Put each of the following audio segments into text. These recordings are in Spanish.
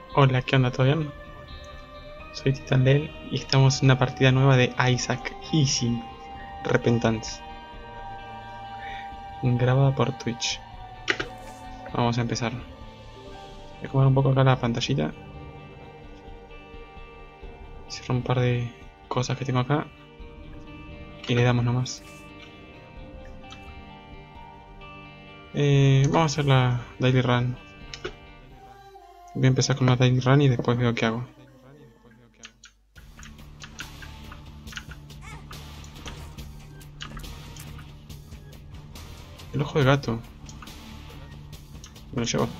Hola, ¿qué onda? ¿Todo bien? Soy Titan Lel y estamos en una partida nueva de Isaac Easy Repentance, grabada por Twitch. Vamos a empezar. Voy a acomodar un poco acá la pantallita. Cierro un par de cosas que tengo acá y le damos nomás. Vamos a hacer la Daily Run. Voy a empezar con la Daily Run y después veo qué hago. El ojo de gato. Me lo llevo.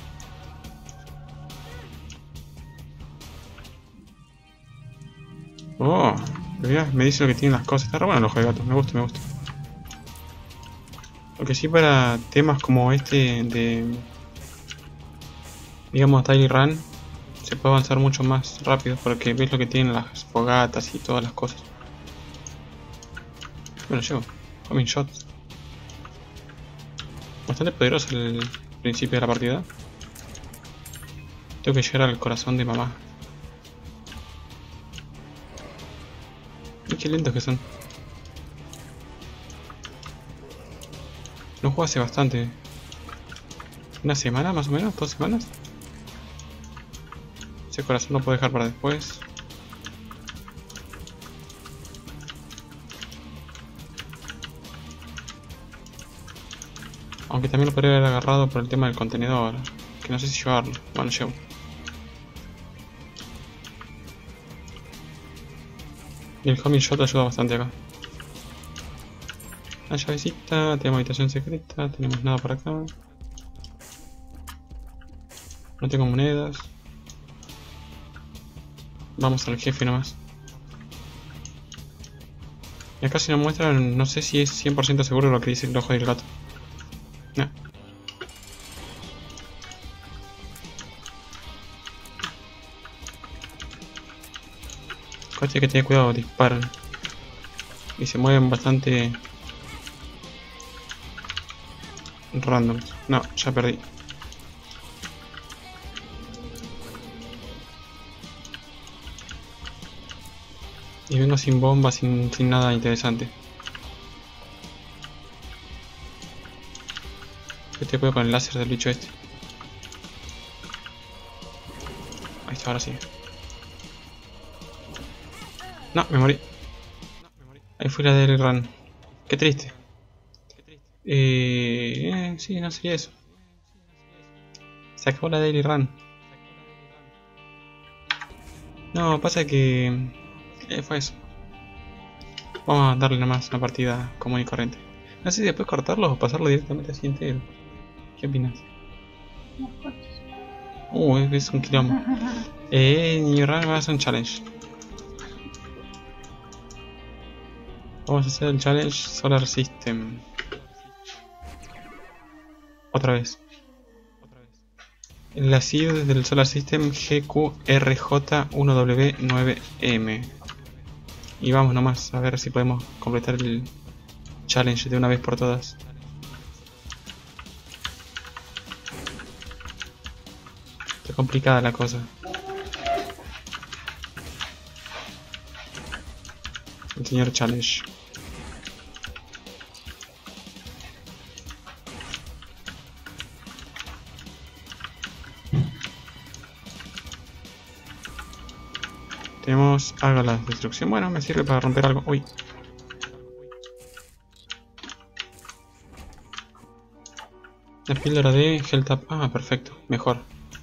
Oh, mirá, me dice lo que tienen las cosas. Está re bueno el ojo de gato. Me gusta, me gusta. Lo que sí, para temas como este de, digamos, Daily Run, se puede avanzar mucho más rápido porque ves lo que tienen las fogatas y todas las cosas. Bueno, llevo. Coming shot. Bastante poderoso el principio de la partida. Tengo que llegar al corazón de mamá. Y qué lentos que son. No juego hace bastante. ¿Una semana más o menos? ¿2 semanas? Ese corazón lo puedo dejar para después. Aunque también lo podría haber agarrado por el tema del contenedor. Que no sé si llevarlo. Bueno, llevo. Y el homing shot ayuda bastante acá. La llavecita, tenemos habitación secreta, tenemos nada por acá. No tengo monedas. Vamos al jefe nomás. Y acá si nos muestran, no sé si es 100% seguro lo que dice el ojo del gato. No. Hay que tener cuidado, disparan. Y se mueven bastante random. No, ya perdí. Y vengo sin bombas, sin nada interesante. Este puedo con el láser del bicho este. Ahí está, ahora sí. No, me morí. Ahí fue la del run. Qué triste. Sí, no sería eso. Se acabó la daily run. No, pasa que... fue eso. Vamos a darle nomás una partida común y corriente. No sé si después cortarlo o pasarlo directamente así entero. ¿Qué opinas? Es un quilombo. New run va a hacer un challenge. Vamos a hacer el challenge Solar System. Otra vez. La SID del Solar System GQRJ1W9M. Y vamos nomás a ver si podemos completar el challenge de una vez por todas. Está complicada la cosa. El señor challenge. Tenemos algo de destrucción. Bueno, me sirve para romper algo. Uy. La píldora de Health Up. Ah, perfecto. Mejor.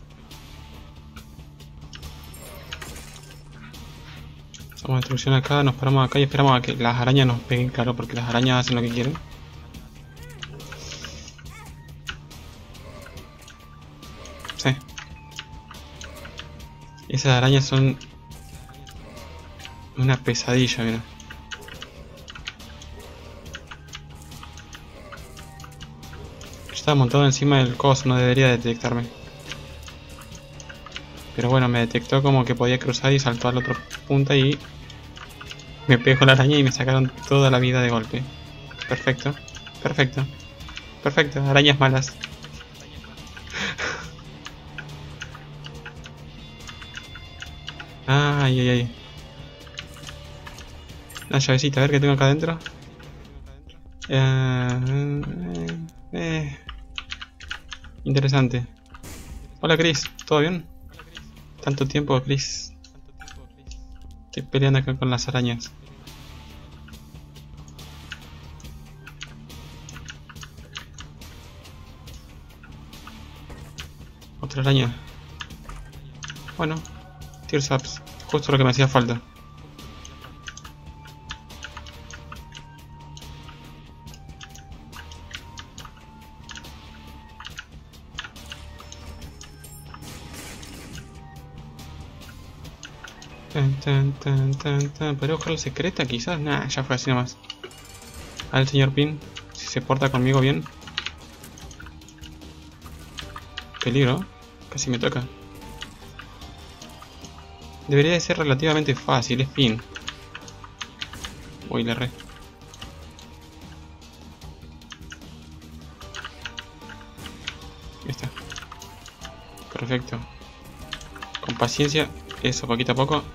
Hacemos destrucción acá. Nos paramos acá y esperamos a que las arañas nos peguen. Claro, porque las arañas hacen lo que quieren. Sí. Esas arañas son... una pesadilla, mira. Yo estaba montado encima del coso, no debería detectarme. Pero bueno, me detectó como que podía cruzar y saltó a la otra punta y... me pegó la araña y me sacaron toda la vida de golpe. Perfecto, perfecto, perfecto, arañas malas. Ay, ay, ay. Una llavecita, a ver qué tengo acá adentro. Interesante. Hola Chris, ¿todo bien? Tanto tiempo, Chris. Estoy peleando acá con las arañas. Otra araña. Bueno, Tears Ups. Justo lo que me hacía falta. ¿Podría buscar la secreta quizás? Nah, ya fue así nomás. A ver el señor Pin, si se porta conmigo bien. Peligro, casi me toca. Debería de ser relativamente fácil, es Pin. Uy, le erré. Ahí está. Perfecto. Con paciencia, eso, poquito a poco.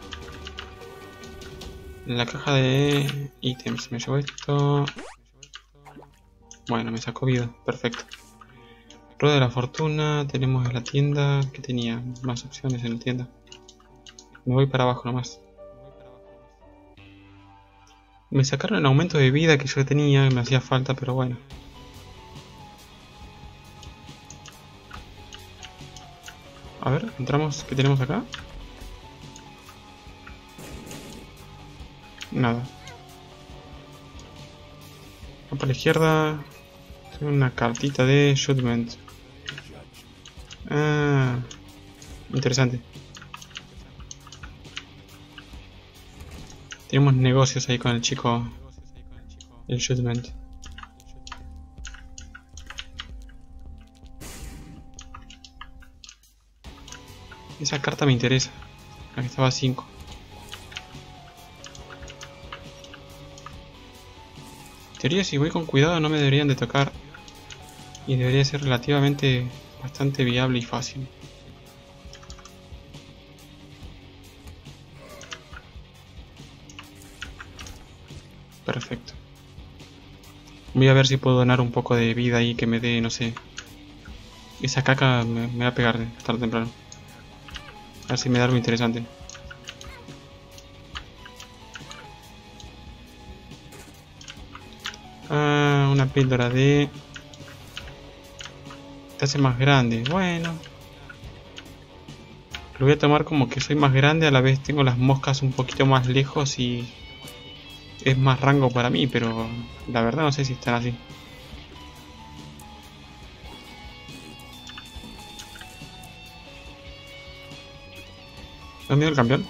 La caja de ítems, me llevo esto. Bueno, me sacó vida, perfecto. Rueda de la fortuna, tenemos la tienda. ¿Qué tenía? Más opciones en la tienda. Me voy para abajo nomás. Me sacaron el aumento de vida que yo tenía, que me hacía falta, pero bueno. A ver, entramos, ¿qué tenemos acá? Nada. Para la izquierda, tengo una cartita de Judgment. Ah, interesante. Tenemos negocios ahí con el chico, el Judgment. Esa carta me interesa. Aquí estaba 5. En teoría, si voy con cuidado no me deberían de tocar. Y debería ser relativamente bastante viable y fácil. Perfecto. Voy a ver si puedo donar un poco de vida ahí que me dé, no sé. Esa caca me va a pegar tarde o temprano. A ver si me da algo interesante. Ah, una píldora de... Te hace más grande. Bueno. Lo voy a tomar como que soy más grande, a la vez tengo las moscas un poquito más lejos y... es más rango para mí, pero... la verdad no sé si están así. ¿Dónde el campeón?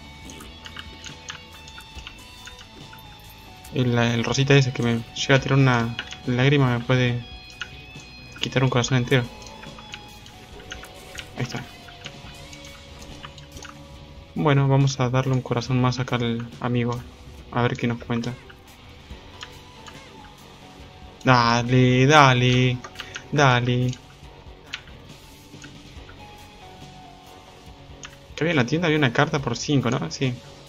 El rosita ese que me llega a tirar una lágrima me puede quitar un corazón entero. Ahí está. Bueno, vamos a darle un corazón más acá al amigo. A ver qué nos cuenta. Dale, dale, dale. Que había en la tienda, había una carta por 5, ¿no? Sí.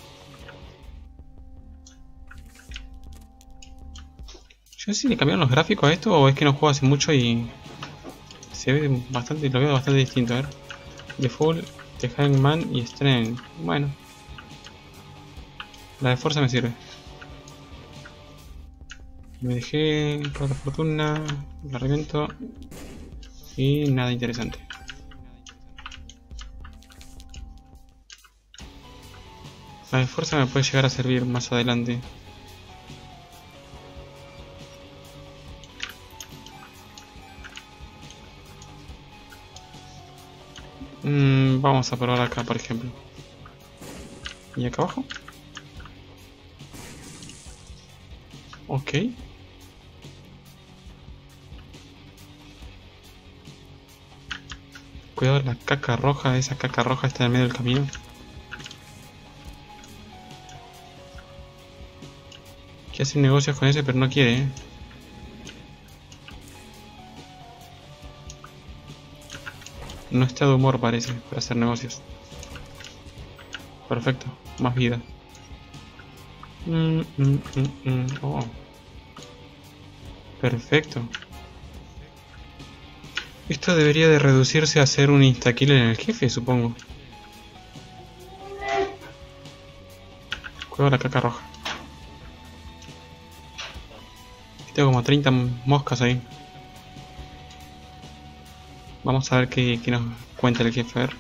Yo no sé si le cambiaron los gráficos a esto o es que no juego hace mucho y... se ve bastante, lo veo bastante distinto, a ver. The Fool, The Hangman y Strength. Bueno. La de fuerza me sirve. Me dejé toda la fortuna, la reviento. Y nada interesante. La de fuerza me puede llegar a servir más adelante. Vamos a probar acá, por ejemplo. ¿Y acá abajo? Ok. Cuidado la caca roja, esa caca roja está en el medio del camino. Que hace negocios con ese, pero no quiere, ¿eh? No está de humor, parece, para hacer negocios. Perfecto. Más vida. Oh. Perfecto. Esto debería de reducirse a ser un instakill en el jefe, supongo. Cuidado la caca roja. Tengo como 30 moscas ahí. Vamos a ver qué nos cuenta el jefe. A ver.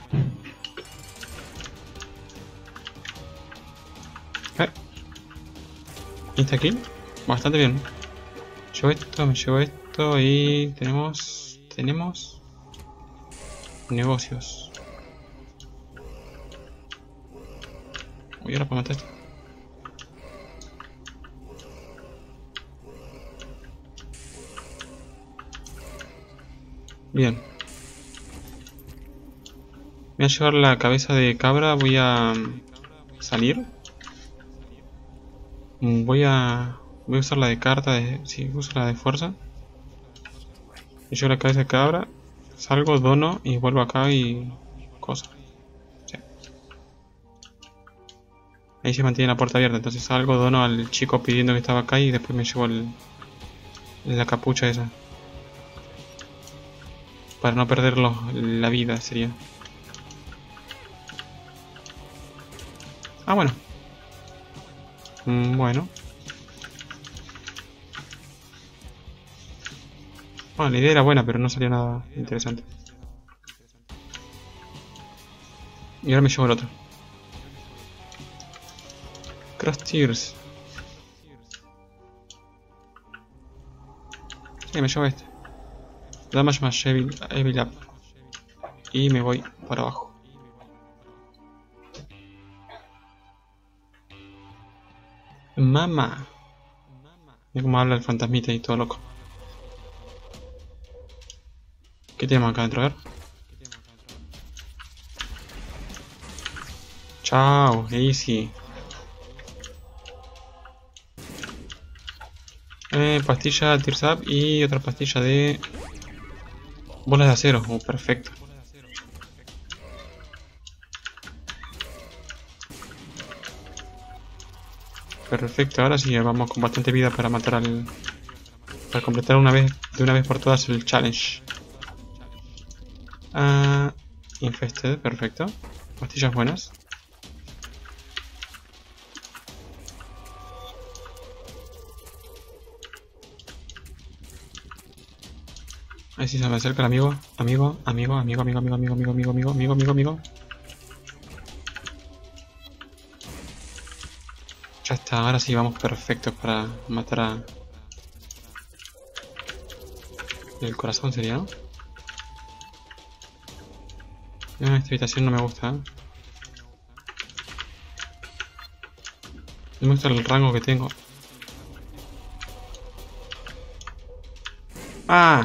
Instakill. Bastante bien. Llevo esto, me llevo esto y tenemos negocios. Uy, ahora para matar esto. Bien. Voy a llevar la cabeza de cabra, voy a salir. Voy a usar la de carta, sí, uso la de fuerza. Y llevo la cabeza de cabra, salgo, dono y vuelvo acá y cosa. Sí. Ahí se mantiene la puerta abierta, entonces salgo, dono al chico pidiendo que estaba acá y después me llevo la capucha esa. Para no perder la vida sería. Ah, bueno. Bueno. Bueno, la idea era buena, pero no salió nada interesante. Y ahora me llevo el otro. Cross Tears. Sí, me llevo este. Damage más Evil Up. Y me voy para abajo. Mamá. Mira cómo habla el fantasmita y todo loco. ¿Qué tenemos acá adentro? A ver. Chao, easy. Pastilla Tears Up y otra pastilla de bolas de acero. Oh, perfecto. Perfecto, ahora sí vamos con bastante vida para matar al... Para completar de una vez por todas el challenge. Infested, perfecto. Pastillas buenas. Ahí sí se me acerca el amigo. Amigo. Ya está, ahora sí vamos perfectos para matar a... El corazón sería, ¿no? Esta habitación no me gusta, ¿eh? No me gusta el rango que tengo. ¡Ah!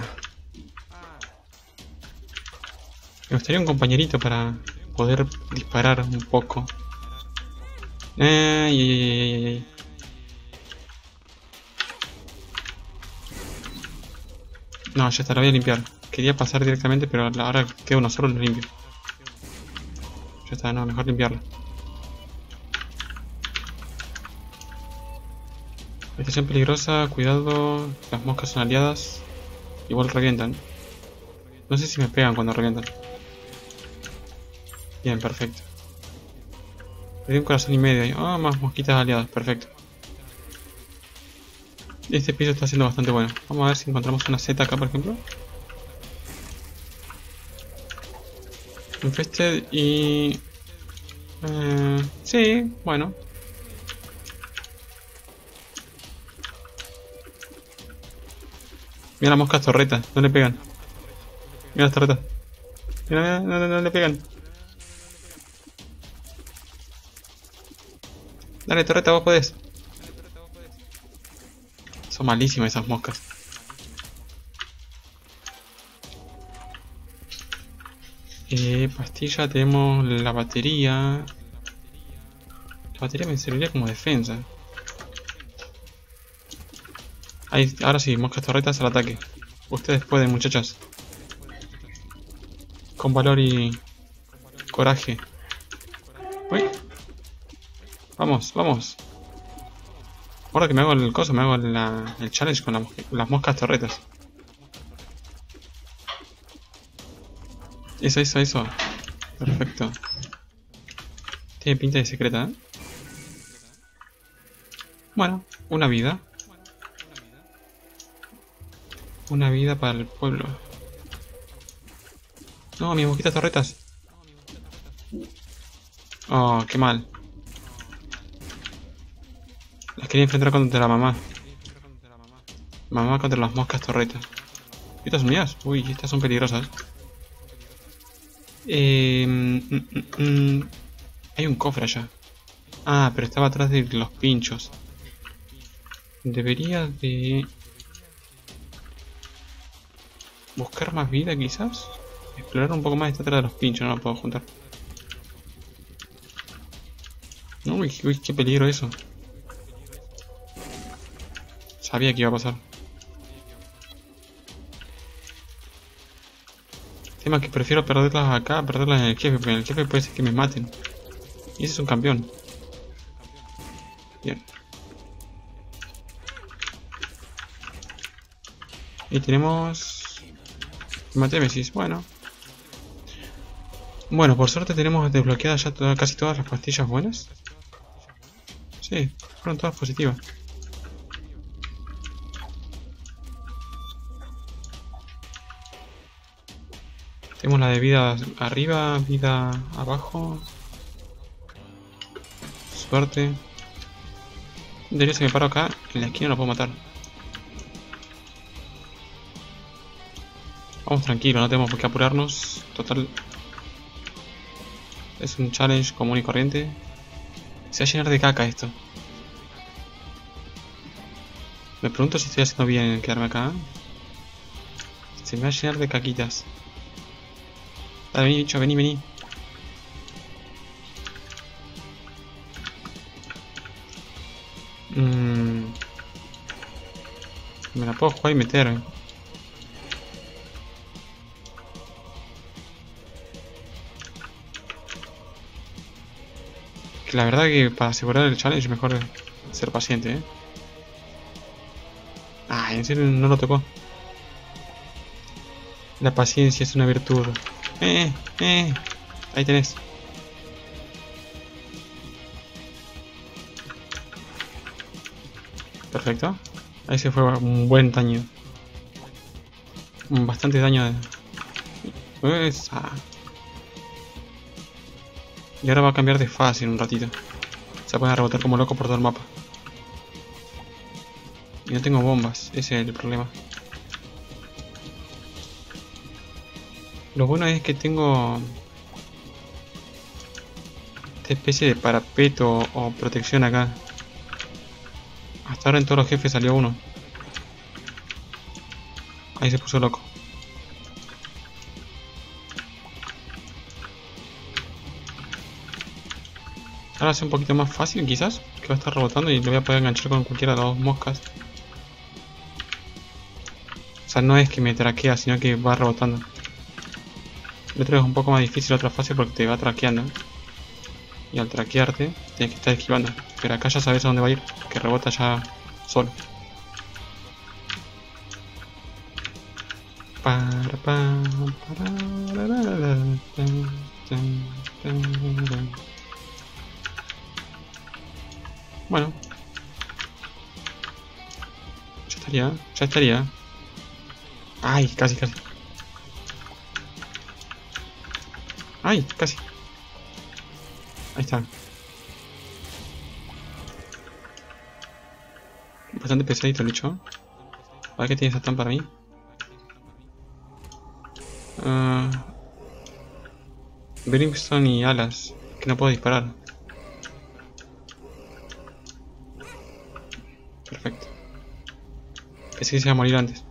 Me gustaría un compañerito para poder disparar un poco. Ay. No, ya está, lo voy a limpiar. Quería pasar directamente, pero ahora queda uno solo, lo limpio. Ya está, no, mejor limpiarlo. Estación peligrosa, cuidado, las moscas son aliadas. Igual revientan. No sé si me pegan cuando revientan. Bien, perfecto. Perdí un corazón y medio ahí. Ah, más mosquitas aliadas, perfecto. Este piso está siendo bastante bueno. Vamos a ver si encontramos una Z acá, por ejemplo. Infested y... sí, bueno. Mira las moscas torretas, no le pegan. Mira las torretas. Mira, no le pegan. Dale, torreta, vos podés. Son malísimas esas moscas. Pastilla, tenemos la batería. La batería me serviría como defensa. Ahí, ahora sí, moscas torretas al ataque. Ustedes pueden, muchachos. Con valor y coraje. Uy. Vamos, vamos. Ahora que me hago el coso, me hago el challenge con las moscas torretas. Eso, eso, eso. Perfecto. Tiene pinta de secreta, ¿eh? Bueno, una vida. Una vida para el pueblo. No, mis mosquitas torretas. Oh, qué mal. Las quería enfrentar contra la mamá. Mamá contra las moscas torretas. ¿Estas son mías? Uy, estas son peligrosas. Hay un cofre allá. Ah, pero estaba atrás de los pinchos. Debería de... buscar más vida quizás. Explorar un poco más, está atrás de los pinchos, no lo puedo juntar. No, uy, uy, qué peligro eso. Sabía que iba a pasar. Tema que prefiero perderlas acá a perderlas en el jefe, porque en el jefe puede ser que me maten. Y ese es un campeón. Bien. Y tenemos... Matémesis, bueno. Bueno, por suerte tenemos desbloqueadas ya casi todas las pastillas buenas. Sí, fueron todas positivas. Tenemos la de vida arriba, vida abajo. Suerte. De hecho, si me paro acá, en la esquina no puedo matar. Vamos tranquilo, no tenemos por qué apurarnos. Total. Es un challenge común y corriente. Se va a llenar de caca esto. Me pregunto si estoy haciendo bien en quedarme acá. Se me va a llenar de caquitas. Dale, vení, bicho, vení, vení. Me la puedo jugar y meter. Que la verdad que para asegurar el challenge mejor ser paciente, Ah, en serio no lo tocó. La paciencia es una virtud. Ahí tenés. Perfecto. Ahí se fue un buen daño. Bastante daño de... Esa. Y ahora va a cambiar de fase en un ratito. Se puede rebotar como loco por todo el mapa. Y no tengo bombas, ese es el problema. Lo bueno es que tengo esta especie de parapeto o protección acá. Hasta ahora en todos los jefes salió uno. Ahí se puso loco. Ahora hace un poquito más fácil quizás, que va a estar rebotando y lo voy a poder enganchar con cualquiera de las dos moscas. O sea, no es que me traquea, sino que va rebotando. El otro es un poco más difícil, la otra fase, porque te va traqueando. Y al traquearte, tienes que estar esquivando. Pero acá ya sabes a dónde va a ir, que rebota ya solo. Bueno. Ya estaría, ya estaría. Ay, casi, casi. Ay, casi. Ahí está. Bastante pesadito el bicho. A ver qué tiene Satán para mí. Brimstone y alas. Que no puedo disparar. Perfecto. Pensé que se iba a morir antes.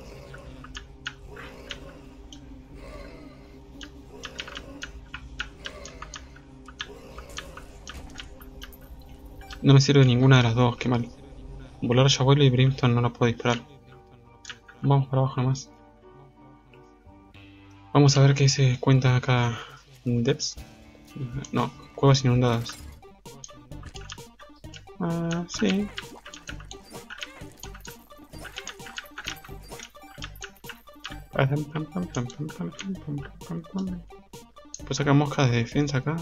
No me sirve ninguna de las dos, qué mal. Volar ya vuelo y Brimstone no lo puedo disparar. Vamos para abajo nomás. Vamos a ver qué se cuenta acá. ¿Depths? No, cuevas inundadas. Ah, sí. Pues sacar moscas de defensa acá.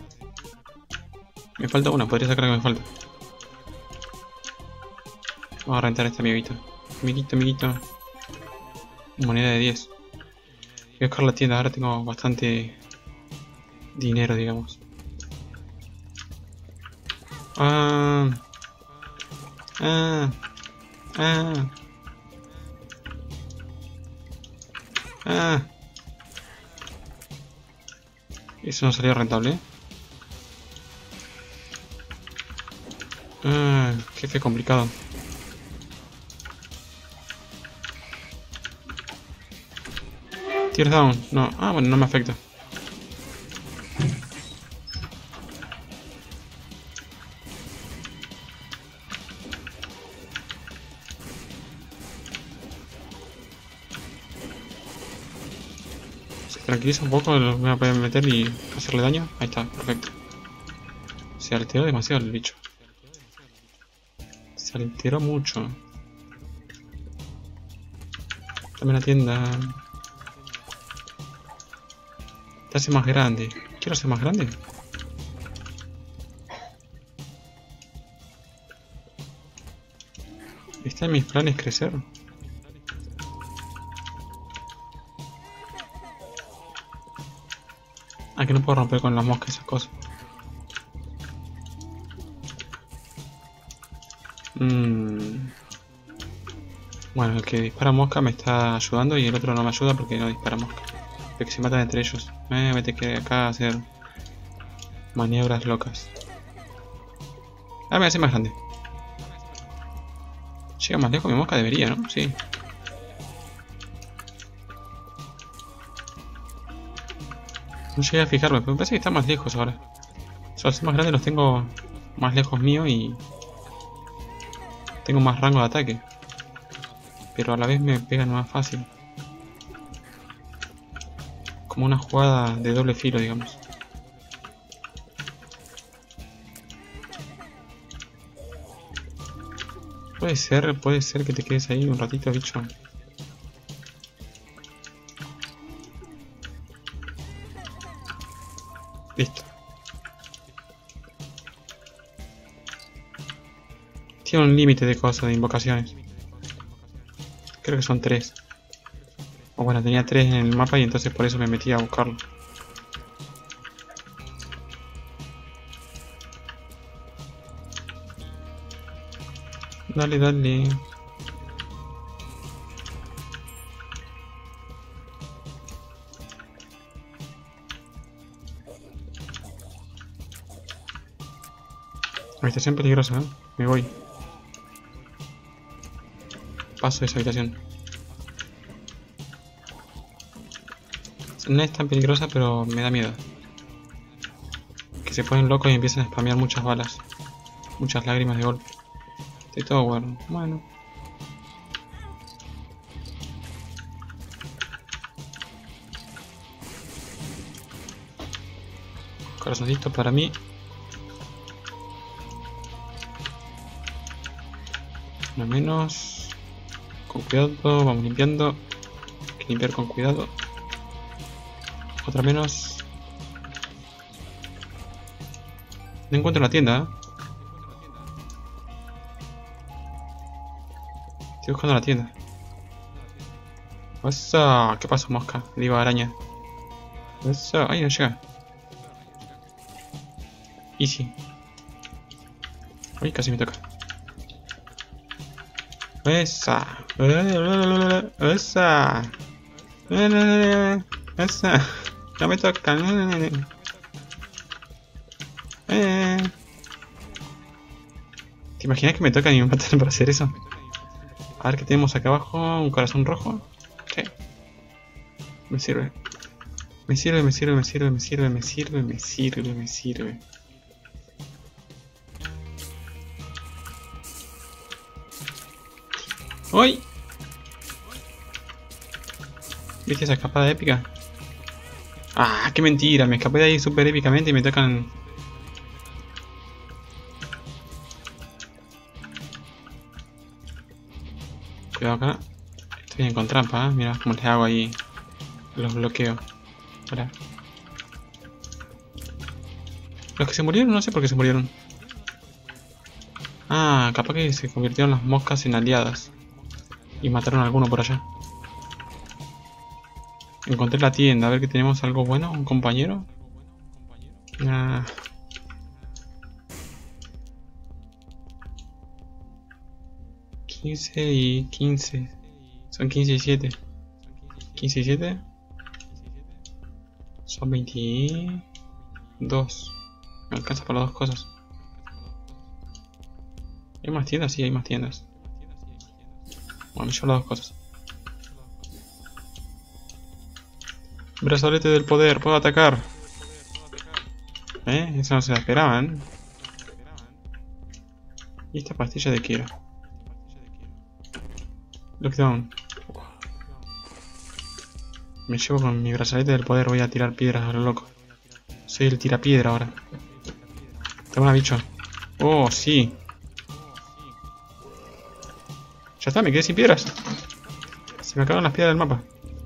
Me falta una, podría sacar la que me falta. Vamos a rentar a este amiguito. Amiguito. Moneda de 10. Voy a buscar la tienda, ahora tengo bastante dinero, digamos. Ah. Eso no salió rentable. Jefe complicado. Tears down. No. Ah, bueno, no me afecta. Se tranquiliza un poco, lo voy a poder meter y hacerle daño. Ahí está, perfecto. Se alteró demasiado el bicho. Se alteró mucho. Dame la tienda. Te hace más grande. ¿Quiero ser más grande? ¿Está en mis planes crecer? Ah, que no puedo romper con las moscas esas cosas. Bueno, el que dispara mosca me está ayudando y el otro no me ayuda porque no dispara mosca. De que se matan entre ellos. Me tengo que acá hacer maniobras locas. Ah, me hace más grande. Llega más lejos mi mosca, debería, ¿no? Sí. No llegué a fijarme, pero me parece que está más lejos ahora. O sea, los más grandes los tengo más lejos mío y tengo más rango de ataque. Pero a la vez me pegan más fácil. Como una jugada de doble filo, digamos. Puede ser que te quedes ahí un ratito, bicho. Listo. Tiene un límite de cosas, de invocaciones. Creo que son 3. O bueno, tenía 3 en el mapa y entonces por eso me metí a buscarlo. Dale. Habitación peligrosa, ¿eh? Me voy. Paso de esa habitación. No es tan peligrosa, pero me da miedo. Que se ponen locos y empiezan a spamear muchas balas. Muchas lágrimas de golpe. Estoy todo bueno. Bueno. Corazoncito para mí. Uno menos. Con cuidado, vamos limpiando. Hay que limpiar con cuidado. Otra menos. No encuentro la tienda, ¿eh? Estoy buscando la tienda. Eso. ¿Qué pasó, mosca? Digo araña. Eso. Ay, no llega. Easy. Ay, casi me toca. Esa. Esa. Esa. Ya me toca. ¿Te imaginas que me tocan y me matan para hacer eso? A ver qué tenemos acá abajo. Un corazón rojo. Sí. Me sirve. Me sirve. ¡Uy! ¿Viste esa escapada épica? ¡Ah, qué mentira! Me escapé de ahí súper épicamente y me tocan... Cuidado acá. Estoy bien con trampa, ¿eh? Mira cómo les hago ahí. Los bloqueo. Ahora. Los que se murieron, no sé por qué se murieron. Ah, capaz que se convirtieron las moscas en aliadas. Y mataron a alguno por allá. Encontré la tienda, a ver que tenemos algo bueno, un compañero. Ah. $15 y 15. Son 15 y 7. 15 y 7. Son 22. Me alcanza para las dos cosas. ¿Hay más tiendas? Sí, hay más tiendas. Bueno, yo las dos cosas. Brazalete del poder, puedo atacar. Eso no se la esperaban. ¿Y esta pastilla de qué era? Lockdown. Me llevo con mi brazalete del poder, voy a tirar piedras a lo loco. Soy el tirapiedra ahora. Toma, bicho. Oh, sí. Ya está, me quedé sin piedras. Se me acaban las piedras del mapa.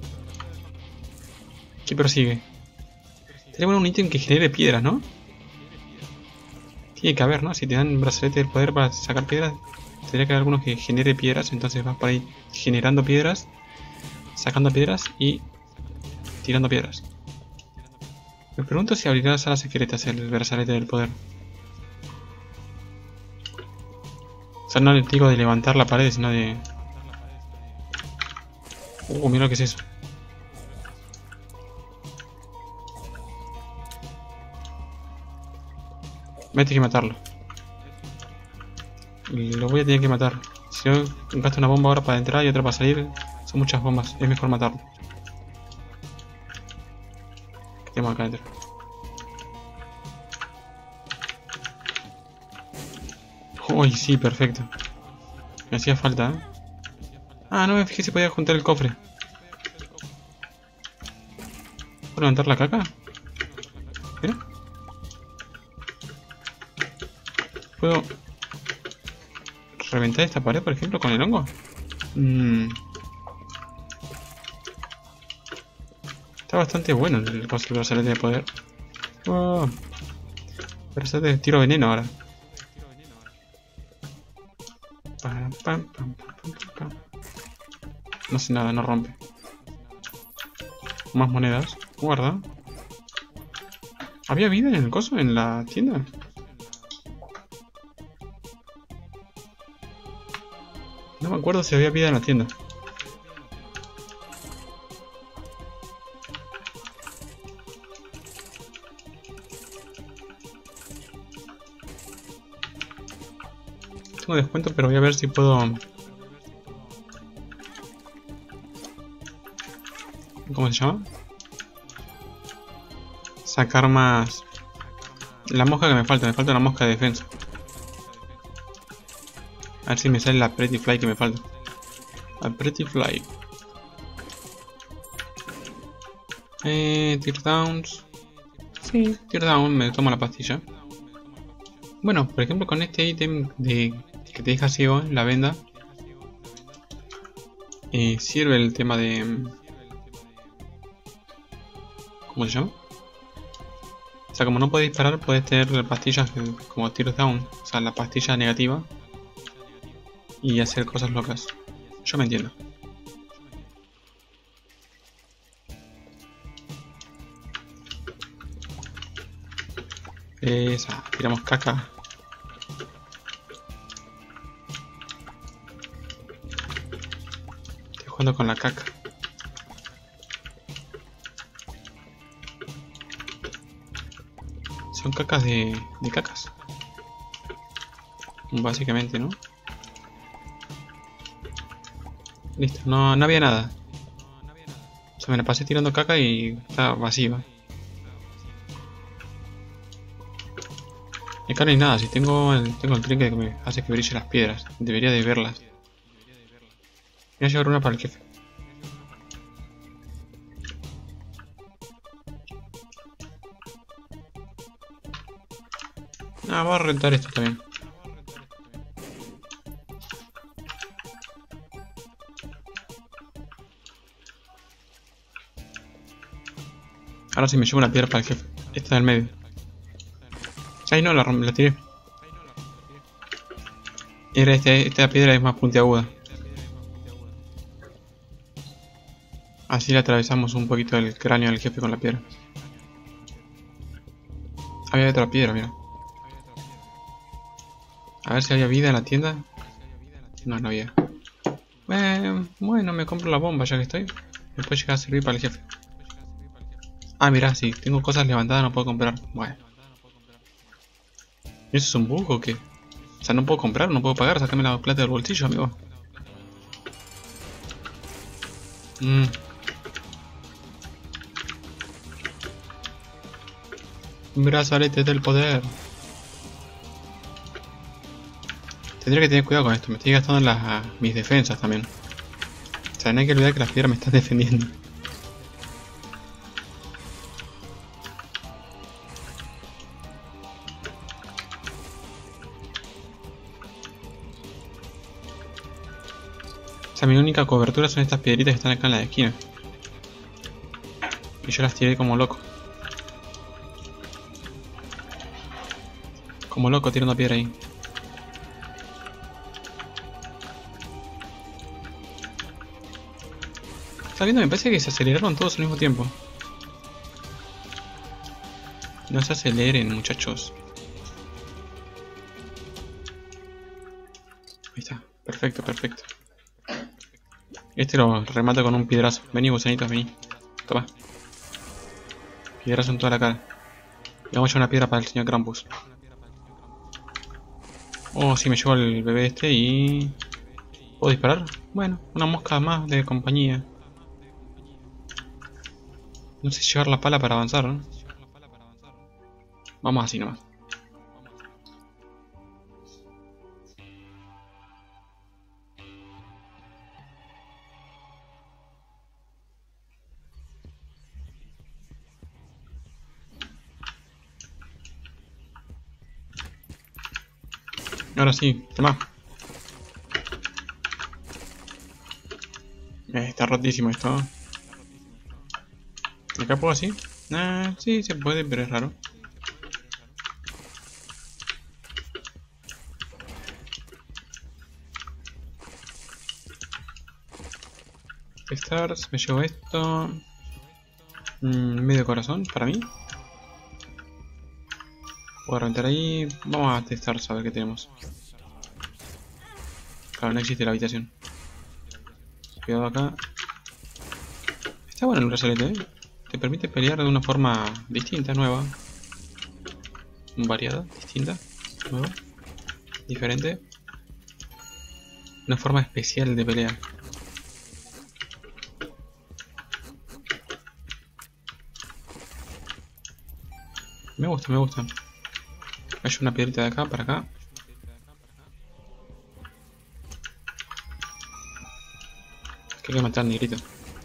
¿Qué persigue? Tenemos un ítem que genere piedras, ¿no? Tiene que haber, ¿no? Si te dan brazalete del poder para sacar piedras, tendría que haber algunos que genere piedras. Entonces vas por ahí generando piedras, sacando piedras y tirando piedras. Me pregunto si abrirá las salas secretas el brazalete del poder. O sea, no le digo de levantar la pared, sino de... mira lo que es eso. Voy a tener que matarlo. Lo voy a tener que matar. Si yo gasto una bomba ahora para entrar y otra para salir, son muchas bombas. Es mejor matarlo. ¿Qué tenemos acá adentro? Uy, sí, perfecto. Me hacía falta, ¿eh? Ah, no me fijé si podía juntar el cofre. ¿Puedo levantar la caca? ¿Mira? ¿Puedo reventar esta pared, por ejemplo, con el hongo? Está bastante bueno el brazalete de poder. Oh. Brazalete de tiro veneno ahora. No sé nada, no rompe. Más monedas. Guarda. ¿Había vida en el coso? ¿En la tienda? No me acuerdo si había vida en la tienda. Tengo descuento, pero voy a ver si puedo... ¿Cómo se llama? Sacar más... La mosca que me falta una mosca de defensa. A ver si me sale la Pretty Fly que me falta. La Pretty Fly. Teardowns. Sí, Teardown, me tomo la pastilla. Bueno, por ejemplo con este ítem de que te deja ciego, la venda. Sirve el tema de... ¿Cómo se llama? O sea, como no puedes disparar, puedes tener pastillas como Teardown. O sea, la pastilla negativa. Y hacer cosas locas. Yo me entiendo. Esa, tiramos caca. Estoy jugando con la caca. Son cacas de cacas. Básicamente, ¿no? Listo, no había nada. O sea, me la pasé tirando caca y está vacío. Y acá no hay nada, si tengo el trinket que me hace que brille las piedras. Debería de verlas. Voy a llevar una para el jefe. Ah, voy a rentar esto también. Ahora sí me llevo una piedra para el jefe. Esta del medio. Ay no, la tiré. Era esta piedra es más puntiaguda. Así le atravesamos un poquito el cráneo al jefe con la piedra. Había otra piedra, mira. A ver si había vida en la tienda. No, no había. Bueno, me compro la bomba ya que estoy. Después llega a servir para el jefe. Ah, mira, si tengo cosas levantadas no puedo comprar. Bueno. ¿Eso es un bug o qué? O sea, no puedo comprar, no puedo pagar. Sácame la plata del bolsillo, amigo. Brazalete del poder. Tendría que tener cuidado con esto. Me estoy gastando en mis defensas también. O sea, no hay que olvidar que las piedras me están defendiendo. O sea, mi única cobertura son estas piedritas que están acá en la esquina. Y yo las tiré como loco. Como loco tirando piedra ahí. ¿Está viendo? Me parece que se aceleraron todos al mismo tiempo. No se aceleren, muchachos. Ahí está. Perfecto, perfecto. Este lo remato con un piedrazo. Vení, gusanitos, vení. Toma. Piedrazo en toda la cara. Y vamos a llevar una piedra para el señor Krampus. Oh, sí, me llevo el bebé este y... ¿Puedo disparar? Bueno, una mosca más de compañía. No sé llevar la pala para avanzar, ¿no? Vamos así nomás. Ahora sí, toma. Está rotísimo esto. ¿Acá puedo así? Sí, se puede, pero es raro. Stars, me llevo esto. Medio corazón, para mí. Puedo reventar ahí. Vamos a testar, a ver qué tenemos. Claro, no existe la habitación. Cuidado acá. Está bueno el brazalete, ¿eh? Te permite pelear de una forma distinta, nueva. Variada, distinta, nueva, diferente. Una forma especial de pelear. Me gusta, me gusta. Hay una piedrita de acá para acá. Que hay que matar al negrito.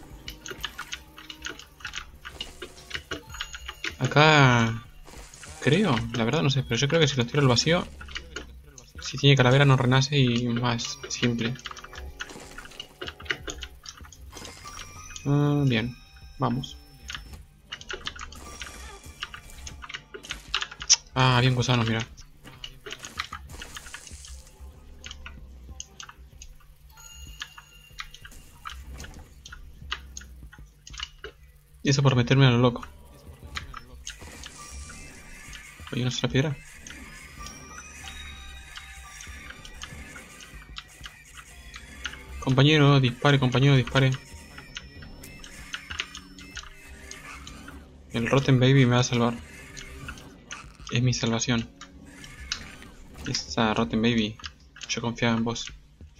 Acá... creo, la verdad no sé, pero yo creo que si los tiro al vacío... Si tiene calavera no renace y más simple. Bien, vamos. Bien gusanos, mira. Y eso por meterme a lo loco. ¿Hay una sola piedra? Compañero, dispare, compañero, dispare. El Rotten Baby me va a salvar. Es mi salvación. Esa Rotten Baby. Yo confiaba en vos.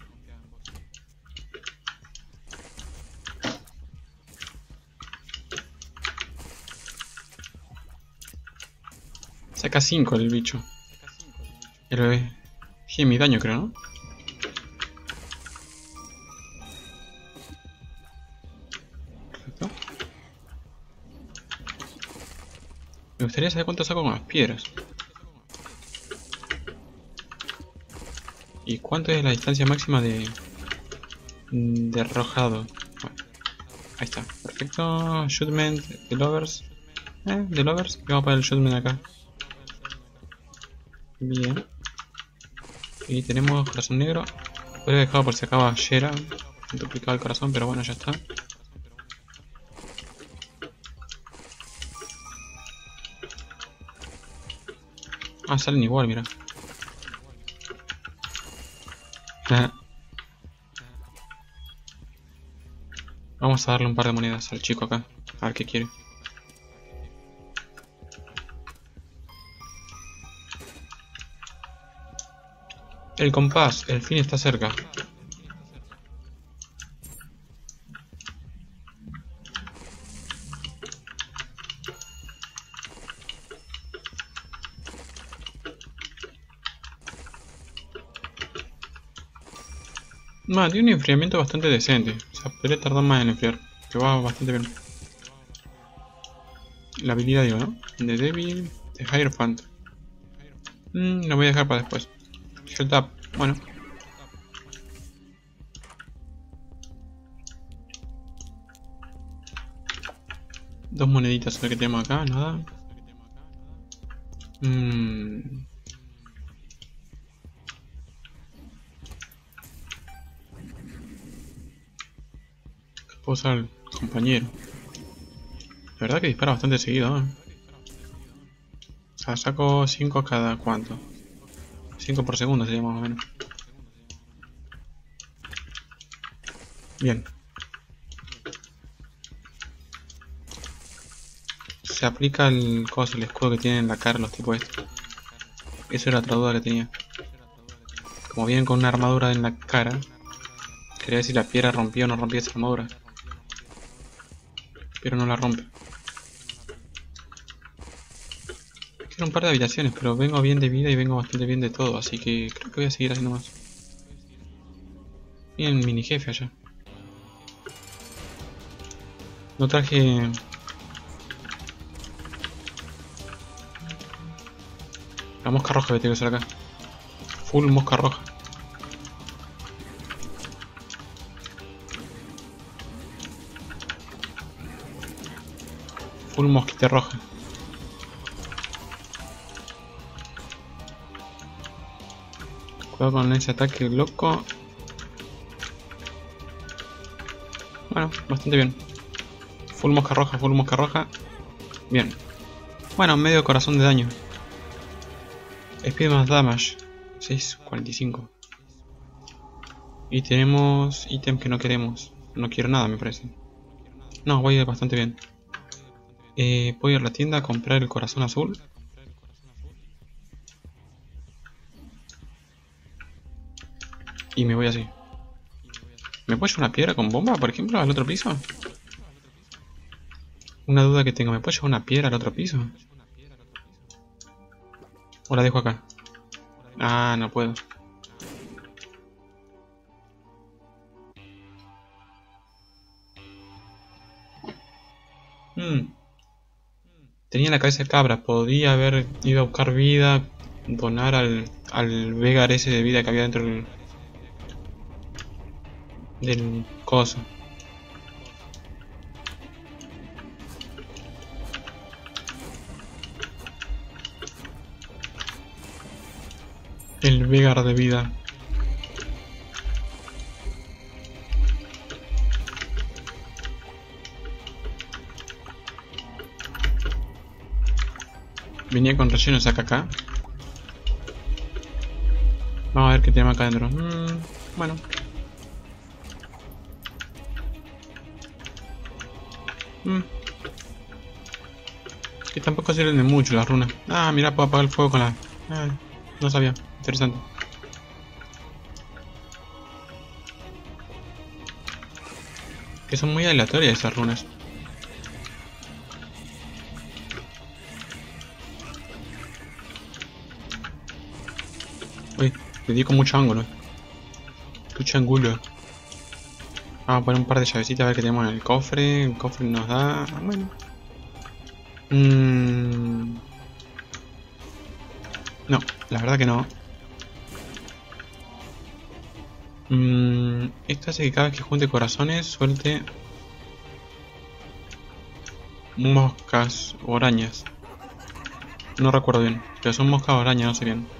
Saca 5 el bicho. El bebé. Tiene mi daño, creo, ¿no? Perfecto. Me gustaría saber cuánto saco con las piedras. ¿Y cuánto es la distancia máxima de arrojado? Bueno, ahí está. Perfecto. Shootment, the lovers. De lovers. Y vamos a poner el shotgun acá. Bien. Y tenemos corazón negro. Podría dejarlo por si acaba Yera. Duplicado el corazón, pero bueno, ya está. Ah, salen igual, mira. Vamos a darle un par de monedas al chico acá. A ver qué quiere. El compás, el fin está cerca. Tiene un enfriamiento bastante decente. O sea, podría tardar más en enfriar. Que va bastante bien. La habilidad digo, ¿no? De Devil, de Hierophant. Lo voy a dejar para después. Shut up. Bueno. Dos moneditas a ver que tenemos acá, nada. Puedo usar al compañero. La verdad que dispara bastante seguido, ¿eh? O sea, saco 5 cada cuánto. 5 por segundo sería más o menos. Bien. Se aplica el coso, el escudo que tienen en la cara los tipos estos. Eso era otra duda que tenía. Como vienen con una armadura en la cara, quería ver si la piedra rompía o no rompía esa armadura. Pero no la rompe. Quiero un par de habitaciones, pero vengo bien de vida y vengo bastante bien de todo, así que creo que voy a seguir haciendo más. Bien, mini jefe allá. No traje... La mosca roja que tengo que usar acá. Full mosca roja. Full mosquita roja. Cuidado con ese ataque loco. Bueno, bastante bien. Full mosca roja, full mosca roja. Bien. Bueno, medio corazón de daño. Speed más damage. 6.45. Y tenemos ítems que no queremos. No quiero nada, me parece. No, voy a ir bastante bien. Voy a la tienda a comprar el corazón azul. Y me voy así. ¿Me puedo llevar una piedra con bomba, por ejemplo, al otro piso? Una duda que tengo, ¿me puedo llevar una piedra al otro piso? ¿O la dejo acá? Ah, no puedo. Tenía la cabeza de cabra, podía haber ido a buscar vida, donar al Vegar ese de vida que había dentro del coso. El Vegar de vida. Venía con relleno, saca acá. Vamos a ver qué tenemos acá adentro. Bueno. Que tampoco sirven de mucho las runas. Ah, mira, puedo apagar el fuego con la... no sabía. Interesante. Que son muy aleatorias esas runas. Uy, le di con mucho ángulo. Mucho ángulo. Vamos a poner un par de llavecitas a ver qué tenemos en el cofre. El cofre nos da... Bueno. No, la verdad que no. Esto hace que cada vez que junte corazones suelte... moscas o arañas. No recuerdo bien, pero son moscas o arañas, no sé bien.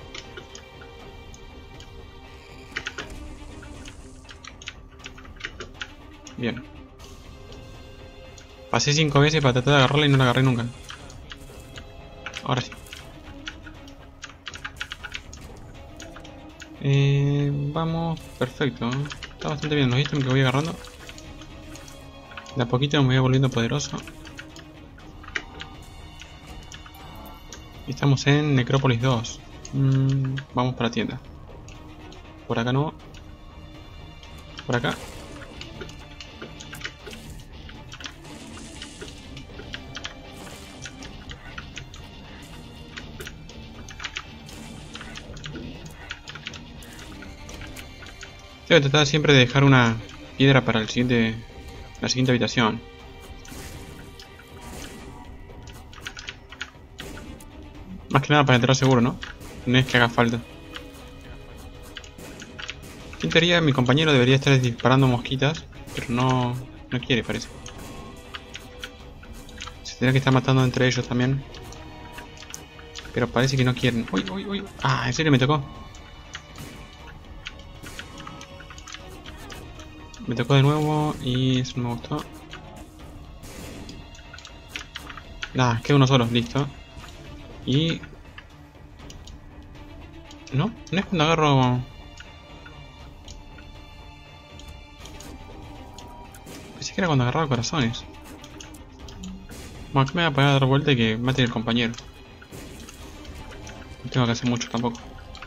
Bien. Pasé 5 veces para tratar de agarrarla y no la agarré nunca. Ahora sí. Vamos, perfecto. Está bastante bien los ítems que voy agarrando. De a poquito me voy volviendo poderoso. Estamos en Necrópolis 2. Vamos para la tienda. Por acá no. Por acá. Debo tratar siempre de dejar una piedra para la siguiente habitación. Más que nada para entrar seguro, ¿no? No es que haga falta. En teoría mi compañero debería estar disparando mosquitas, pero no quiere, parece. Se tendrá que estar matando entre ellos también. Pero parece que no quieren. ¡Uy, uy, uy! Ah, en serio me tocó. Me tocó de nuevo y eso no me gustó. Nada, queda uno solo, listo. Y... No es cuando agarro... Pensé que era cuando agarraba corazones. Bueno, aquí me voy a poner a dar vuelta y que mate al compañero. No tengo que hacer mucho tampoco.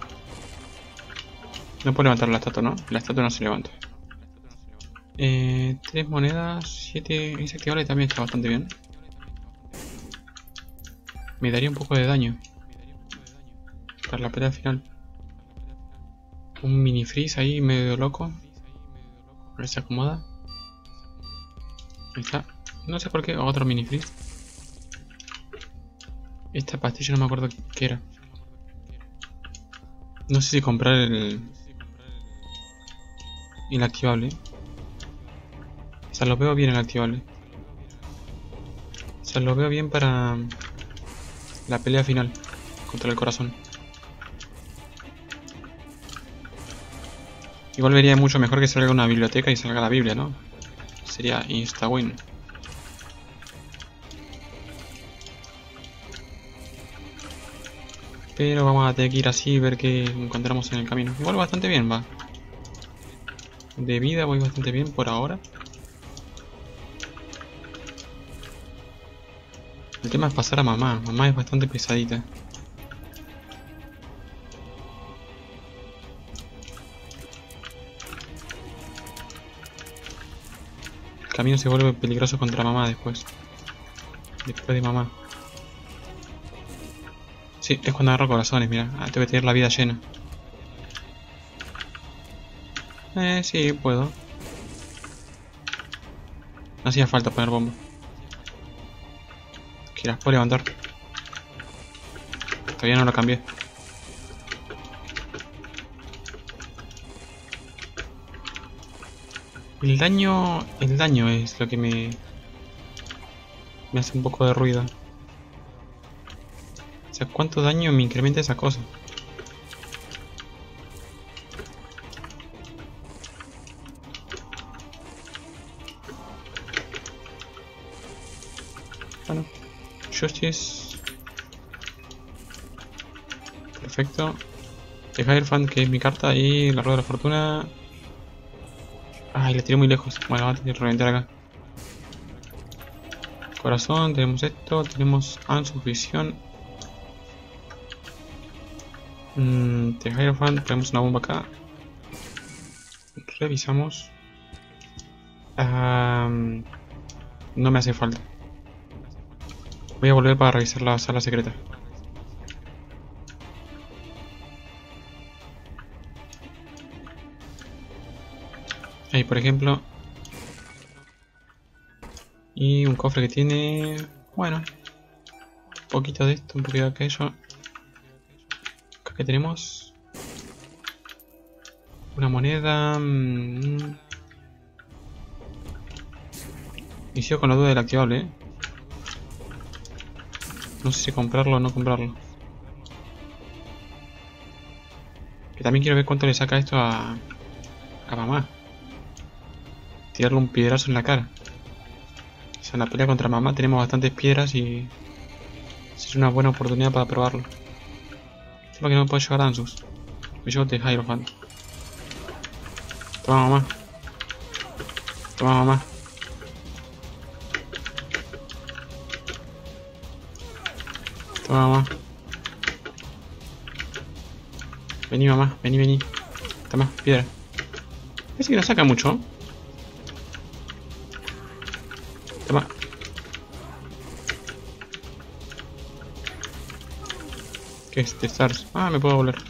No puedo levantar la estatua, ¿no? La estatua no se levanta. 3 monedas, 7 insectibles también está bastante bien. Me daría un poco de daño para la pelea final. Un mini freeze ahí medio loco. A ver si se acomoda. Ahí está. No sé por qué, otro mini freeze. Esta pastilla no me acuerdo qué era. No sé si comprar el activable. O sea, lo veo bien el activable. O sea, lo veo bien para la pelea final contra el corazón. Igual vería mucho mejor que salga una biblioteca y salga la Biblia, ¿no? Sería insta-win. Pero vamos a tener que ir así y ver qué encontramos en el camino. Igual bastante bien va. De vida voy bastante bien por ahora. El tema es pasar a mamá. Mamá es bastante pesadita. El camino se vuelve peligroso contra mamá después. Después de mamá. Sí, es cuando agarro corazones, mira. Tengo que tener la vida llena. Sí, puedo. No hacía falta poner bomba. Que las puedo levantar. Todavía no lo cambié. El daño es lo que me hace un poco de ruido. O sea, ¿cuánto daño me incrementa esa cosa? Bueno, Justice. Perfecto. The Hierophant, que es mi carta, y la rueda de la fortuna. Ay, la tiré muy lejos. Bueno, vamos a tener que reventar acá. Corazón, tenemos esto, tenemos Ansufición. The Hierophant, tenemos una bomba acá. Revisamos. No me hace falta. Voy a volver para revisar la sala secreta. Ahí, por ejemplo. Y un cofre que tiene... Bueno. Un poquito de esto, un poquito de aquello. Acá que tenemos... Una moneda... Inicio con la duda del activable, No sé si comprarlo o no comprarlo. Que también quiero ver cuánto le saca esto a mamá. Tirarle un piedrazo en la cara. O sea, en la pelea contra mamá tenemos bastantes piedras y es una buena oportunidad para probarlo. Solo que no me puedo llevar Ansus. Me llevo de Hierophant. Toma mamá. Toma mamá. Toma mamá. Vení mamá, vení, vení. Toma, piedra. Parece que no saca mucho. Toma. ¿Qué es? The Stars. Ah, me puedo volver.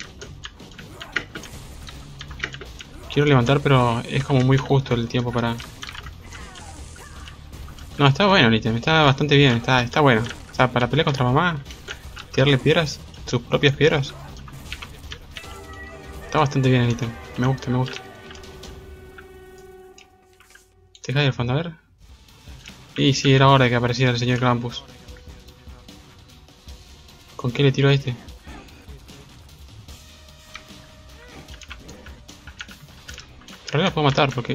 Quiero levantar, pero es como muy justo el tiempo para... No, está bueno el ítem, está bastante bien, está bueno. O sea, para pelear contra mamá, tirarle piedras, sus propias piedras. Está bastante bien el ítem, me gusta, me gusta. ¿Te cae el fondo? A ver. Y sí, era hora de que apareciera el señor Krampus. ¿Con qué le tiro a este? En realidad puedo matar porque...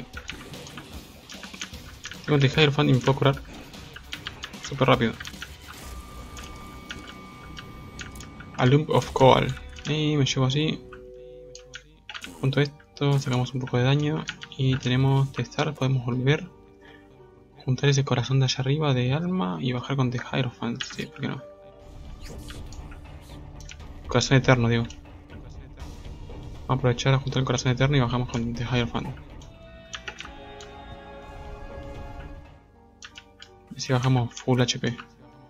Tengo The Hierophant y me puedo curar súper rápido. A Lump of Coal. Y me llevo así. Junto a esto sacamos un poco de daño. Y tenemos testar, podemos volver. Juntar ese corazón de allá arriba de alma y bajar con The Hierophant. Sí, ¿por qué no? Corazón eterno, digo. Vamos a aprovechar a juntar el corazón eterno y bajamos con The Hierophant. Y si bajamos full HP.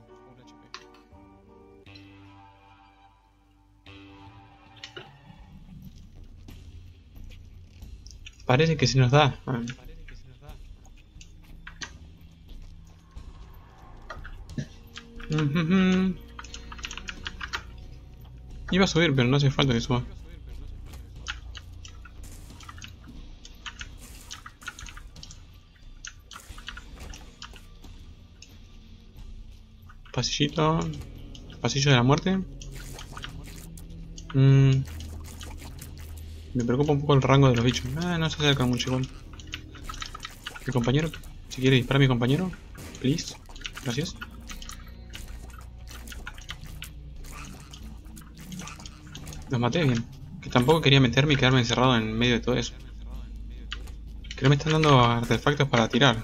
Parece que se nos da. Iba a subir, pero no hace falta que suba. Pasillito. Pasillo de la muerte. Me preocupa un poco el rango de los bichos. Ah, no se acerca mucho igual. Mi compañero. Si quiere disparar a mi compañero. Please. Gracias. Los maté bien. Que tampoco quería meterme y quedarme encerrado en medio de todo eso. Creo que me están dando artefactos para tirar.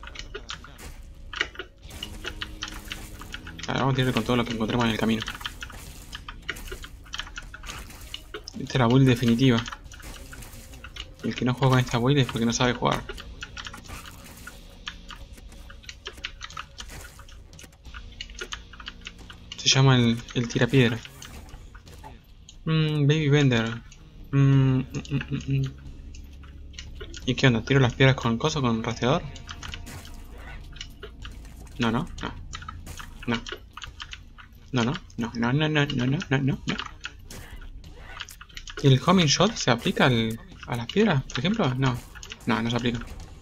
Ahora vamos a tirar con todo lo que encontremos en el camino. Esta es la build definitiva. El que no juega con esta build es porque no sabe jugar. Se llama el tirapiedra. Baby Bender. ¿Y qué onda? ¿Tiro las piedras con coso, con rastreador? No, no, no. No. No, no, no, no, no, no, no, no, no, no. ¿Y el homing shot se aplica a las piedras, por ejemplo? No. No, no se aplica.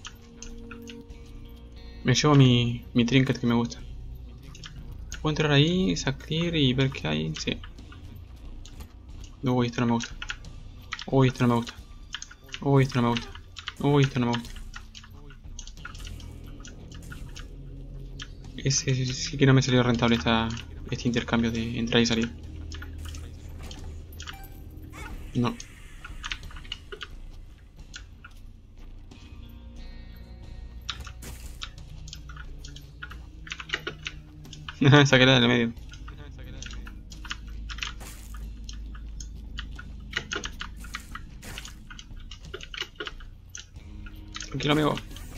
Me llevo mi trinket que me gusta. Puedo entrar ahí, sacar y ver qué hay. Sí. Uy, esto no me gusta. Uy, esto no me gusta. Uy, esto no me gusta. Uy, esto no me gusta. Ese sí que no me salió rentable este intercambio de entrar y salir. No. Sáquela del medio. Tranquilo, amigo.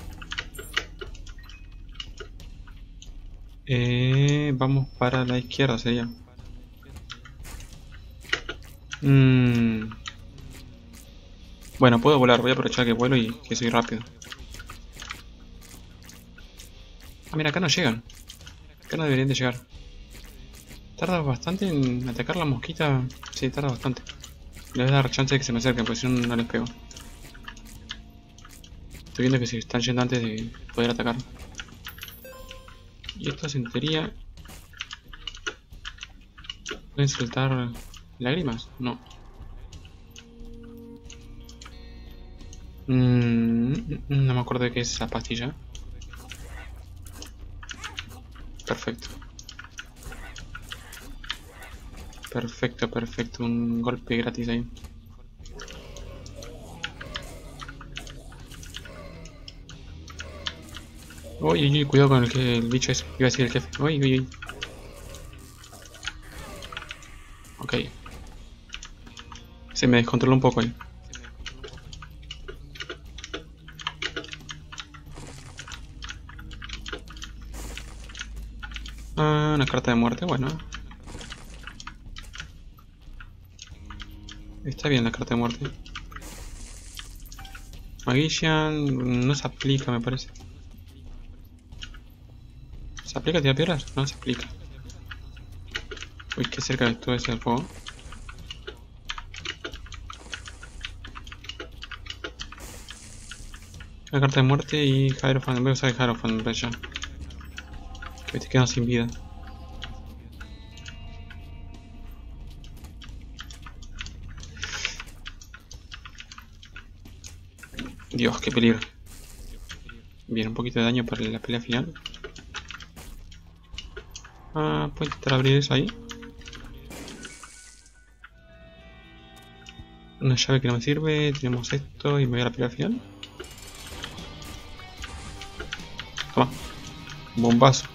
Vamos para la izquierda, sería. Bueno, puedo volar. Voy a aprovechar que vuelo y que soy rápido. Ah, mira, acá no llegan. Acá no deberían de llegar. Tarda bastante en atacar la mosquita. Sí, tarda bastante. Les voy a dar chance de que se me acerquen, porque si no, no les pego. Estoy viendo que se están yendo antes de poder atacar. Y esto en teoría ¿Pueden soltar lágrimas? No. No me acuerdo de qué es esa pastilla. Perfecto. Perfecto, perfecto. Un golpe gratis ahí. Uy, uy, uy, cuidado con el bicho ese. Iba a decir el jefe. Uy, uy, uy. Ok. Se me descontroló un poco ahí. Ah, una carta de muerte, bueno. Está bien la carta de muerte. Magician no se aplica, me parece. ¿Se aplica tirar piedras? No se aplica. Uy, qué cerca estuvo ese del fuego. Una carta de muerte y Hierophant. Voy a usar el Hierophant para allá. Que te quedan sin vida. Dios, qué peligro. Bien, un poquito de daño para la pelea final. Ah, puedo intentar abrir eso ahí. Una llave que no me sirve. Tenemos esto y me voy a la pelea final. Toma. Un bombazo.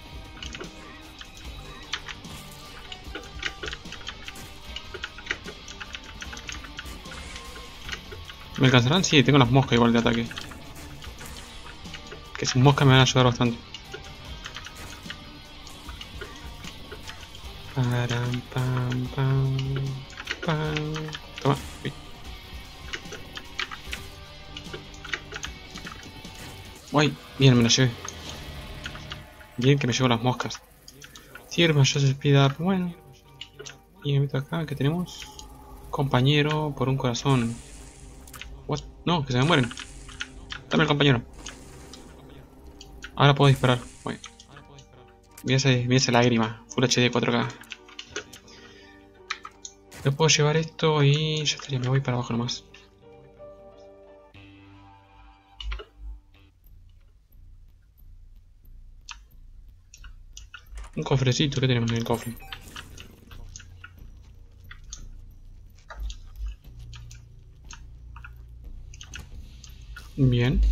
¿Me alcanzarán? Sí, tengo las moscas igual de ataque. Que sus moscas me van a ayudar bastante. Param, pam, pam, pam. Toma. Uy. Uy, bien, me lo llevé. Bien que me llevo las moscas. Sirve, yo se speed up. Bueno. Y me meto acá, que tenemos. Compañero por un corazón. What? No, que se me mueren. Dame el compañero. Ahora puedo disparar. Bueno. Mira esa lágrima. Full HD 4K. Me puedo llevar esto y ya estaría. Me voy para abajo nomás. Un cofrecito. ¿Qué tenemos en el cofre? Bien.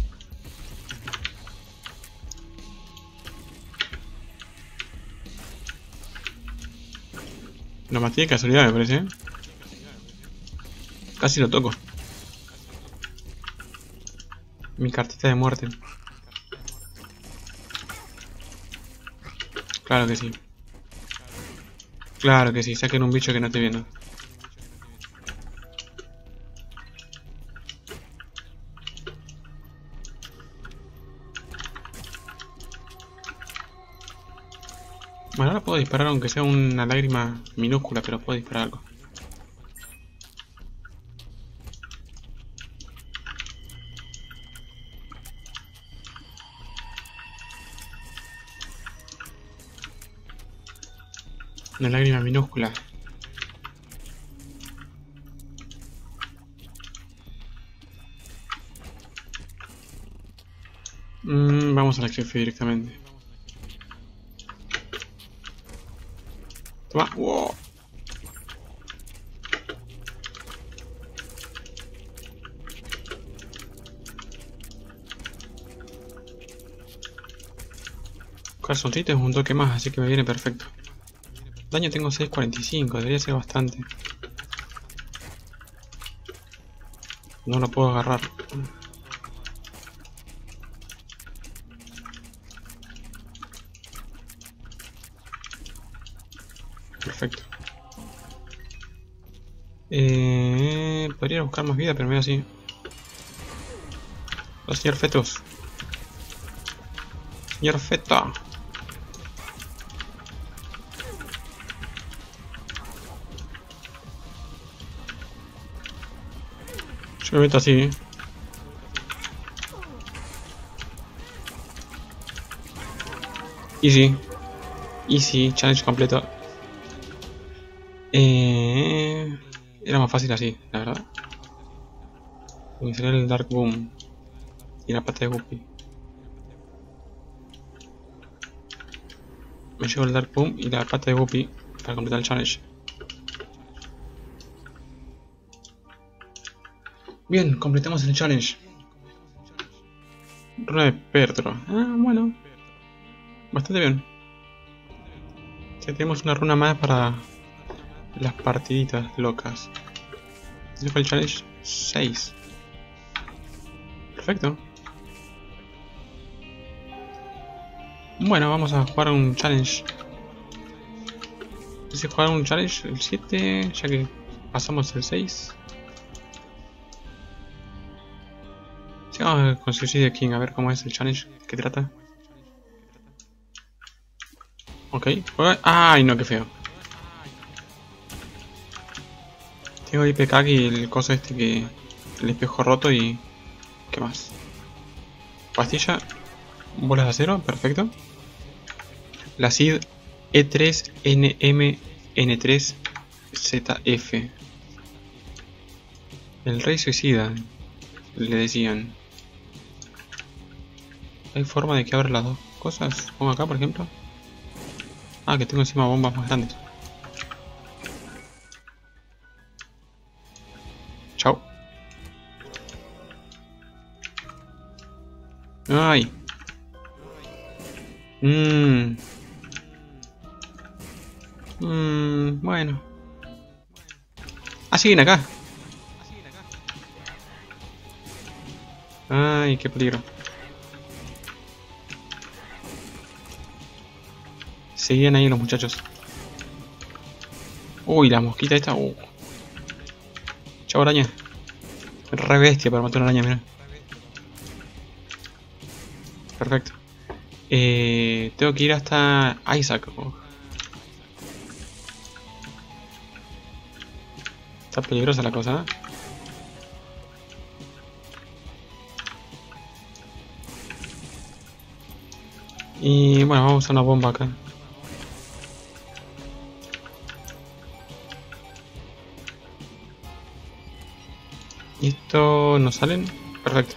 Lo maté de casualidad, me parece. Casi lo toco. Mi cartita de muerte. Claro que sí. Claro que sí. Saquen un bicho que no esté viendo. Bueno, ahora puedo disparar aunque sea una lágrima minúscula, pero puedo disparar algo. Una lágrima minúscula. Vamos al jefe directamente. Toma. Wow. Calzoncito es un toque más, así que me viene perfecto. Daño tengo 645, debería ser bastante. No lo puedo agarrar. Perfecto. Podría buscar más vida, pero me voy así. Oh, señor Fetus. Señor Feta. Yo me meto así. Easy. Easy. Challenge completo. Era más fácil así, la verdad. Me salió el Dark Boom y la pata de Guppy. Me llevo el Dark Boom y la pata de Guppy para completar el challenge. Bien, completamos el challenge. Runa de Pertro. Ah, bueno. Bastante bien. Ya tenemos una runa más para las partiditas locas. Ese fue el challenge 6. Perfecto. Bueno, vamos a jugar un challenge. Quise jugar un challenge el 7, ya que pasamos el 6. Sí, vamos a conseguir Seed King, a ver cómo es el challenge, qué trata. Ok, juega. Ay, no, qué feo. Tengo IPK y el coso este que. El espejo roto y. ¿Qué más? Pastilla. Bolas de acero, perfecto. La Seed E3NMN3ZF. El rey suicida, le decían. ¿Hay forma de que abra las dos cosas? Pongo acá, por ejemplo. Ah, que tengo encima bombas más grandes. Chao. Ay. Bueno. Ah, siguen acá. Ay, qué peligro. Seguían ahí los muchachos. Uy, la mosquita esta. Chao, araña. Re bestia para matar una araña, mira. Perfecto. Tengo que ir hasta Isaac. Está peligrosa la cosa, ¿eh? Y bueno, vamos a usar una bomba acá. ¿Y esto no salen? Perfecto.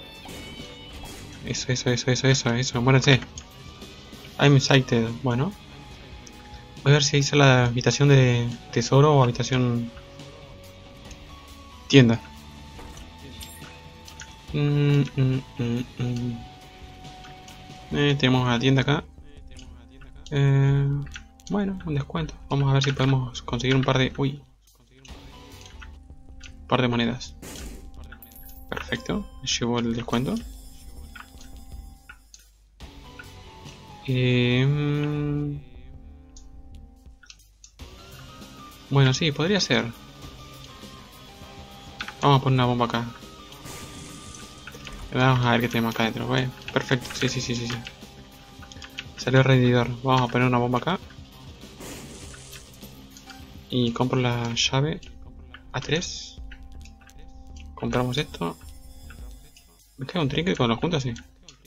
Eso. Muéranse. I'm excited. Bueno. Voy a ver si hice la habitación de tesoro o habitación tienda. Tenemos la tienda acá. Bueno, un descuento. Vamos a ver si podemos conseguir un par de... Uy. Un par de monedas. Perfecto. Me llevo el descuento. Bueno, sí, podría ser. Vamos a poner una bomba acá. Vamos a ver qué tenemos acá dentro. Perfecto, sí. Salió rendidor. Vamos a poner una bomba acá. Y compro la llave A3. Compramos esto. ¿Me queda un trinket con los juntos? Sí.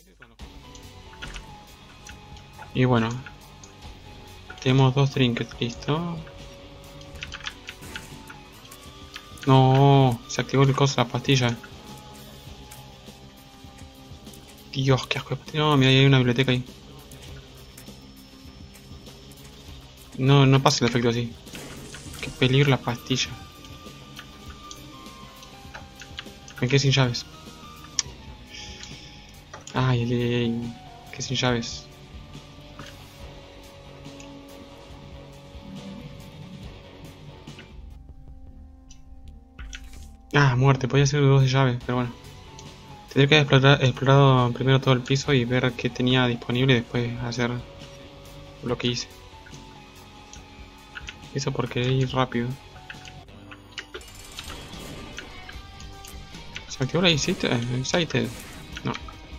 Y bueno. Tenemos dos trinkets, listo. No, se activó el coso, la pastilla. Dios, qué asco de pastilla. No, mira, ahí hay una biblioteca ahí. No pasa el efecto así. Qué peligro la pastilla. Me quedé sin llaves. Ay. Quedé sin llaves. Ah, muerte, podía ser dos de llaves, pero bueno. Tendría que haber explorado primero todo el piso y ver qué tenía disponible y después hacer lo que hice. Eso porque ir rápido. ¿Se activó la Excited? No.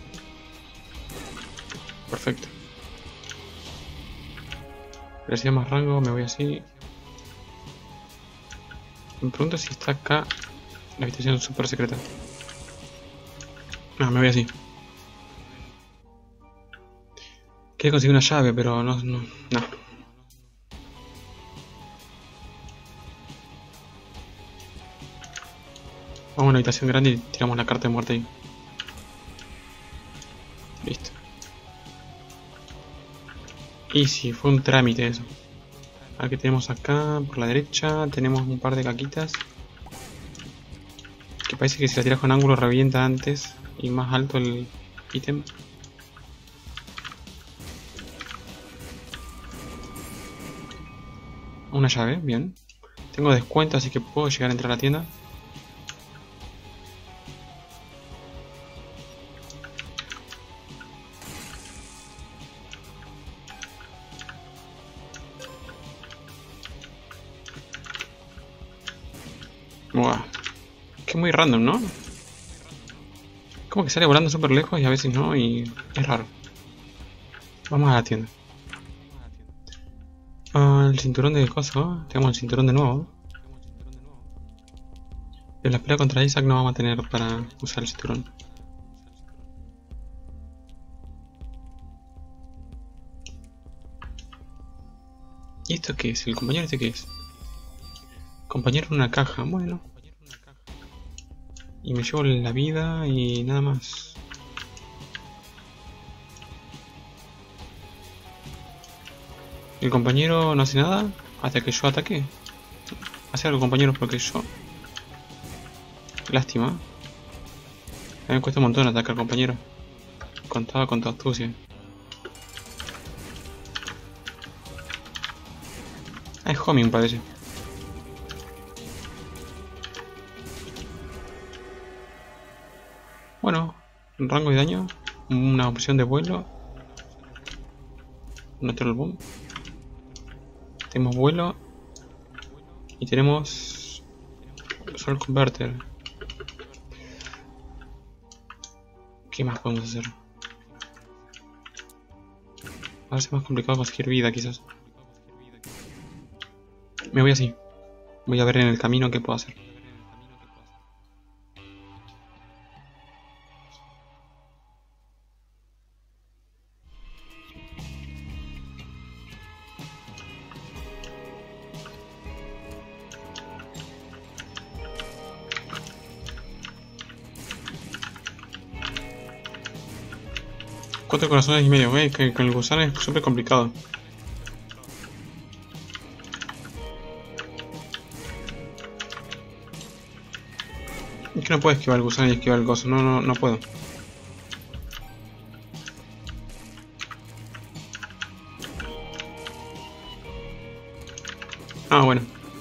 Perfecto. Parecía más rango, me voy así. Me pregunto si está acá la habitación super secreta. No, me voy así. Quería conseguir una llave, pero no. Vamos a una habitación grande y tiramos la carta de muerte ahí. Listo. Y si fue un trámite eso. A ver qué tenemos acá. Por la derecha tenemos un par de caquitas. Que parece que si la tiras con ángulo revienta antes. Y más alto el ítem. Una llave, bien. Tengo descuento así que puedo llegar a entrar a la tienda. Buah. Que muy random, ¿no? Como que sale volando súper lejos y a veces no, y es raro. Vamos a la tienda. El cinturón de coso. Tenemos el cinturón de nuevo. En la pelea contra Isaac no vamos a tener para usar el cinturón. ¿Y esto qué es? ¿El compañero este qué es? Compañero en una caja, bueno. Y me llevo la vida y nada más. El compañero no hace nada hasta que yo ataque. Hace algo compañero porque yo... Lástima. A mí me cuesta un montón atacar compañero. Contaba con tu astucia. Ah, es homing parece. Bueno, rango de daño. Una opción de vuelo. Natural boom. Tenemos vuelo. Y tenemos... Soul Converter. ¿Qué más podemos hacer? Ahora es más complicado conseguir vida quizás. Me voy así. Voy a ver en el camino qué puedo hacer. Cuatro corazones y medio, que con el gusano es súper complicado. Es que no puedo esquivar el gusano y esquivar el coso, no puedo. Ah, bueno.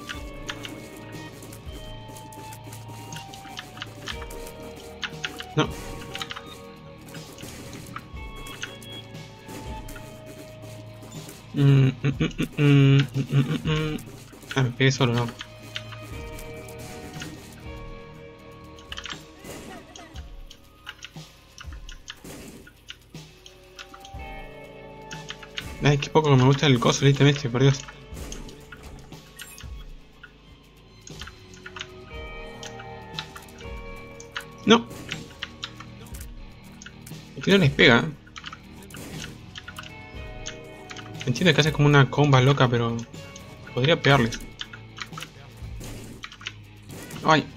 No. Ah, me pegué solo, no. Ay, qué poco que me gusta el coso, literalmente, por Dios. No. Es que no les pega. Entiendo que hace como una comba loca, pero podría pegarles. Ay.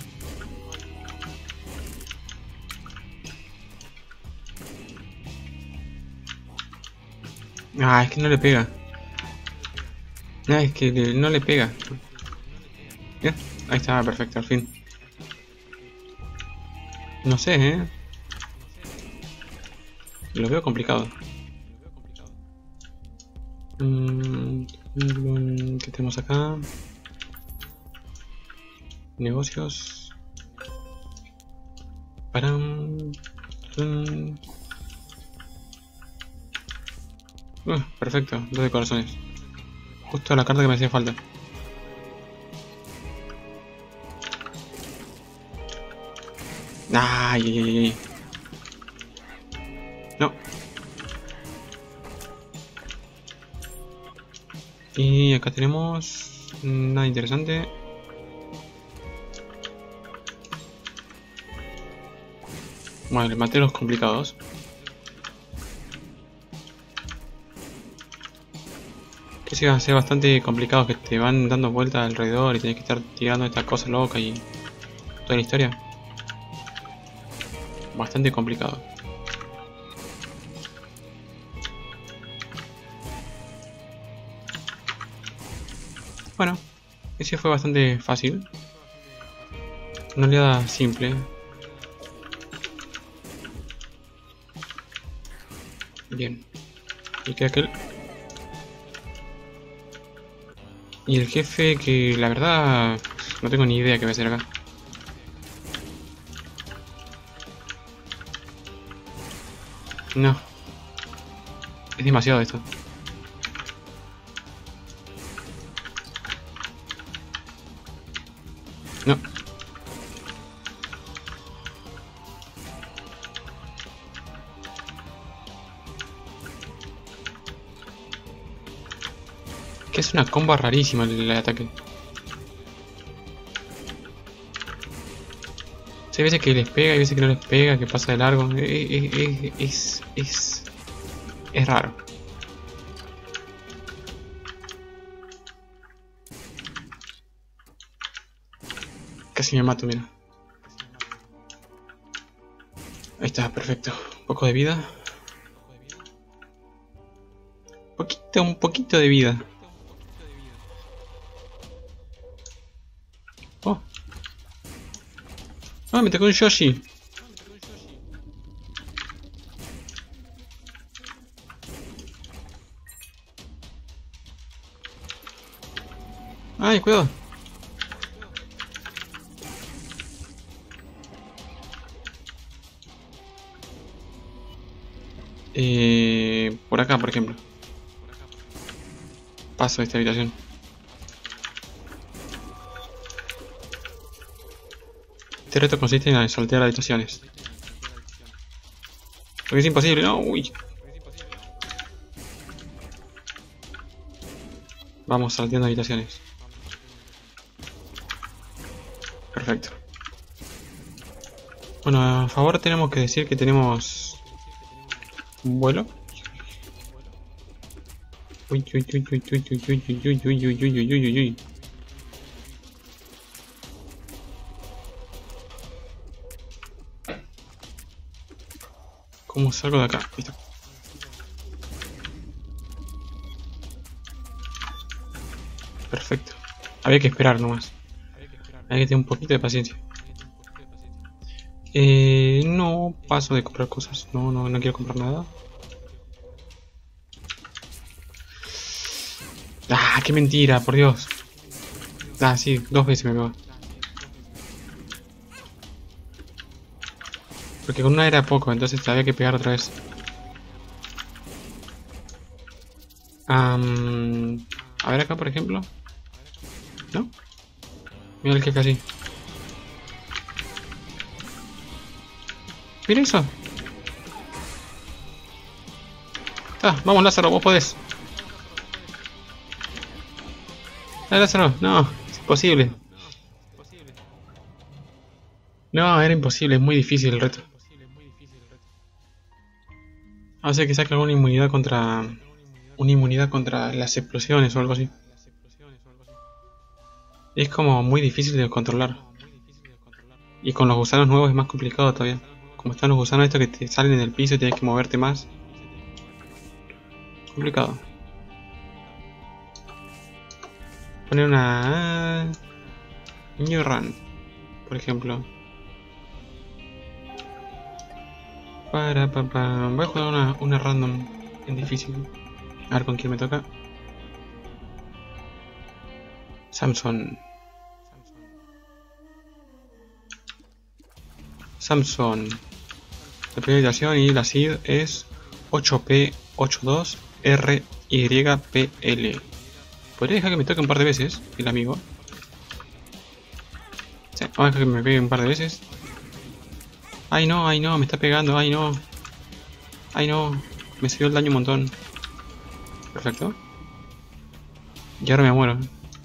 Ah, es que no le pega. Ah, es que no le pega. ¿Ya? Ahí está, perfecto, al fin. No sé, Lo veo complicado. ¿Qué tenemos acá? Negocios. Param. Perfecto, 2 de corazones. Justo la carta que me hacía falta. Ay, ay, ay, ay. No. Y acá tenemos... nada interesante. Bueno, el mateo los complicados. Que sí van a ser bastante complicados, que te van dando vueltas alrededor y tenés que estar tirando esta cosa loca y... toda la historia. Bastante complicado. Bueno, ese fue bastante fácil. Una oleada simple. Bien. Y queda aquel. Y el jefe que la verdad no tengo ni idea qué va a hacer acá. No. Es demasiado esto. No. Que es una comba rarísima el ataque. Hay veces que les pega y veces que no les pega, que pasa de largo. Es raro. Casi me mato, mira. Ahí está, perfecto. Un poco de vida. Un poquito de vida. Oh. Ah, me tocó un Yoshi. Ay, cuidado. Por acá, por ejemplo. Paso de esta habitación. Este reto consiste en saltear habitaciones. Porque es imposible, no, uy. Vamos salteando habitaciones. Perfecto. Bueno, a favor tenemos que decir que tenemos un vuelo. Uy, uy, uy, uy, uy, uy, uy, uy, uy, uy, uy, uy, uy, uy, uy. ¿Cómo salgo de acá? Listo. Perfecto. Había que esperar nomás. Hay que tener un poquito de paciencia. No paso de comprar cosas. No quiero comprar nada. Ah, qué mentira, por Dios. Ah, sí, 2 veces me pegó. Porque con una era poco, entonces había que pegar otra vez. A ver acá, por ejemplo. ¿No? Mira el jefe así. Mira eso. Ah, vamos Lázaro, vos podés. Dale Lázaro, no, es imposible. No, era imposible, es muy difícil el reto. A ser que saque alguna inmunidad contra... Una inmunidad contra las explosiones o algo así. Es como muy difícil de controlar. Y con los gusanos nuevos es más complicado todavía. Como están los gusanos estos que te salen en el piso y tienes que moverte más. Complicado. Poner una... New Run, por ejemplo. Voy a jugar una random en difícil. A ver con quién me toca. Samson. La primera iteración y la seed es 8P82RYPL. Podría dejar que me toque un par de veces el amigo. Sí, vamos a dejar que me pegue un par de veces. Ay no, me está pegando, ay no. Ay no, me subió el daño un montón. Perfecto. Y ahora me muero.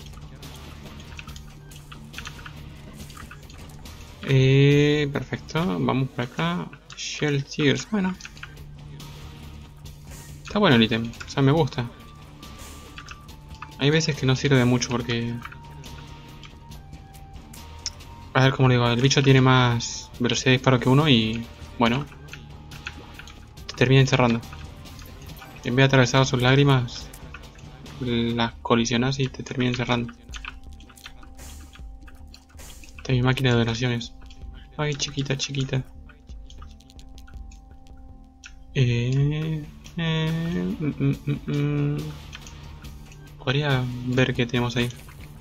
Perfecto, vamos por acá. Shell Tears, bueno. Está bueno el ítem, o sea, me gusta. Hay veces que no sirve de mucho porque... A ver, como le digo, el bicho tiene más velocidad de disparo que uno y... bueno, te termina encerrando. En vez de atravesar sus lágrimas, las colisionas y te termina encerrando. Esta es mi máquina de donaciones. Ay, chiquita, chiquita. Podría ver qué tenemos ahí.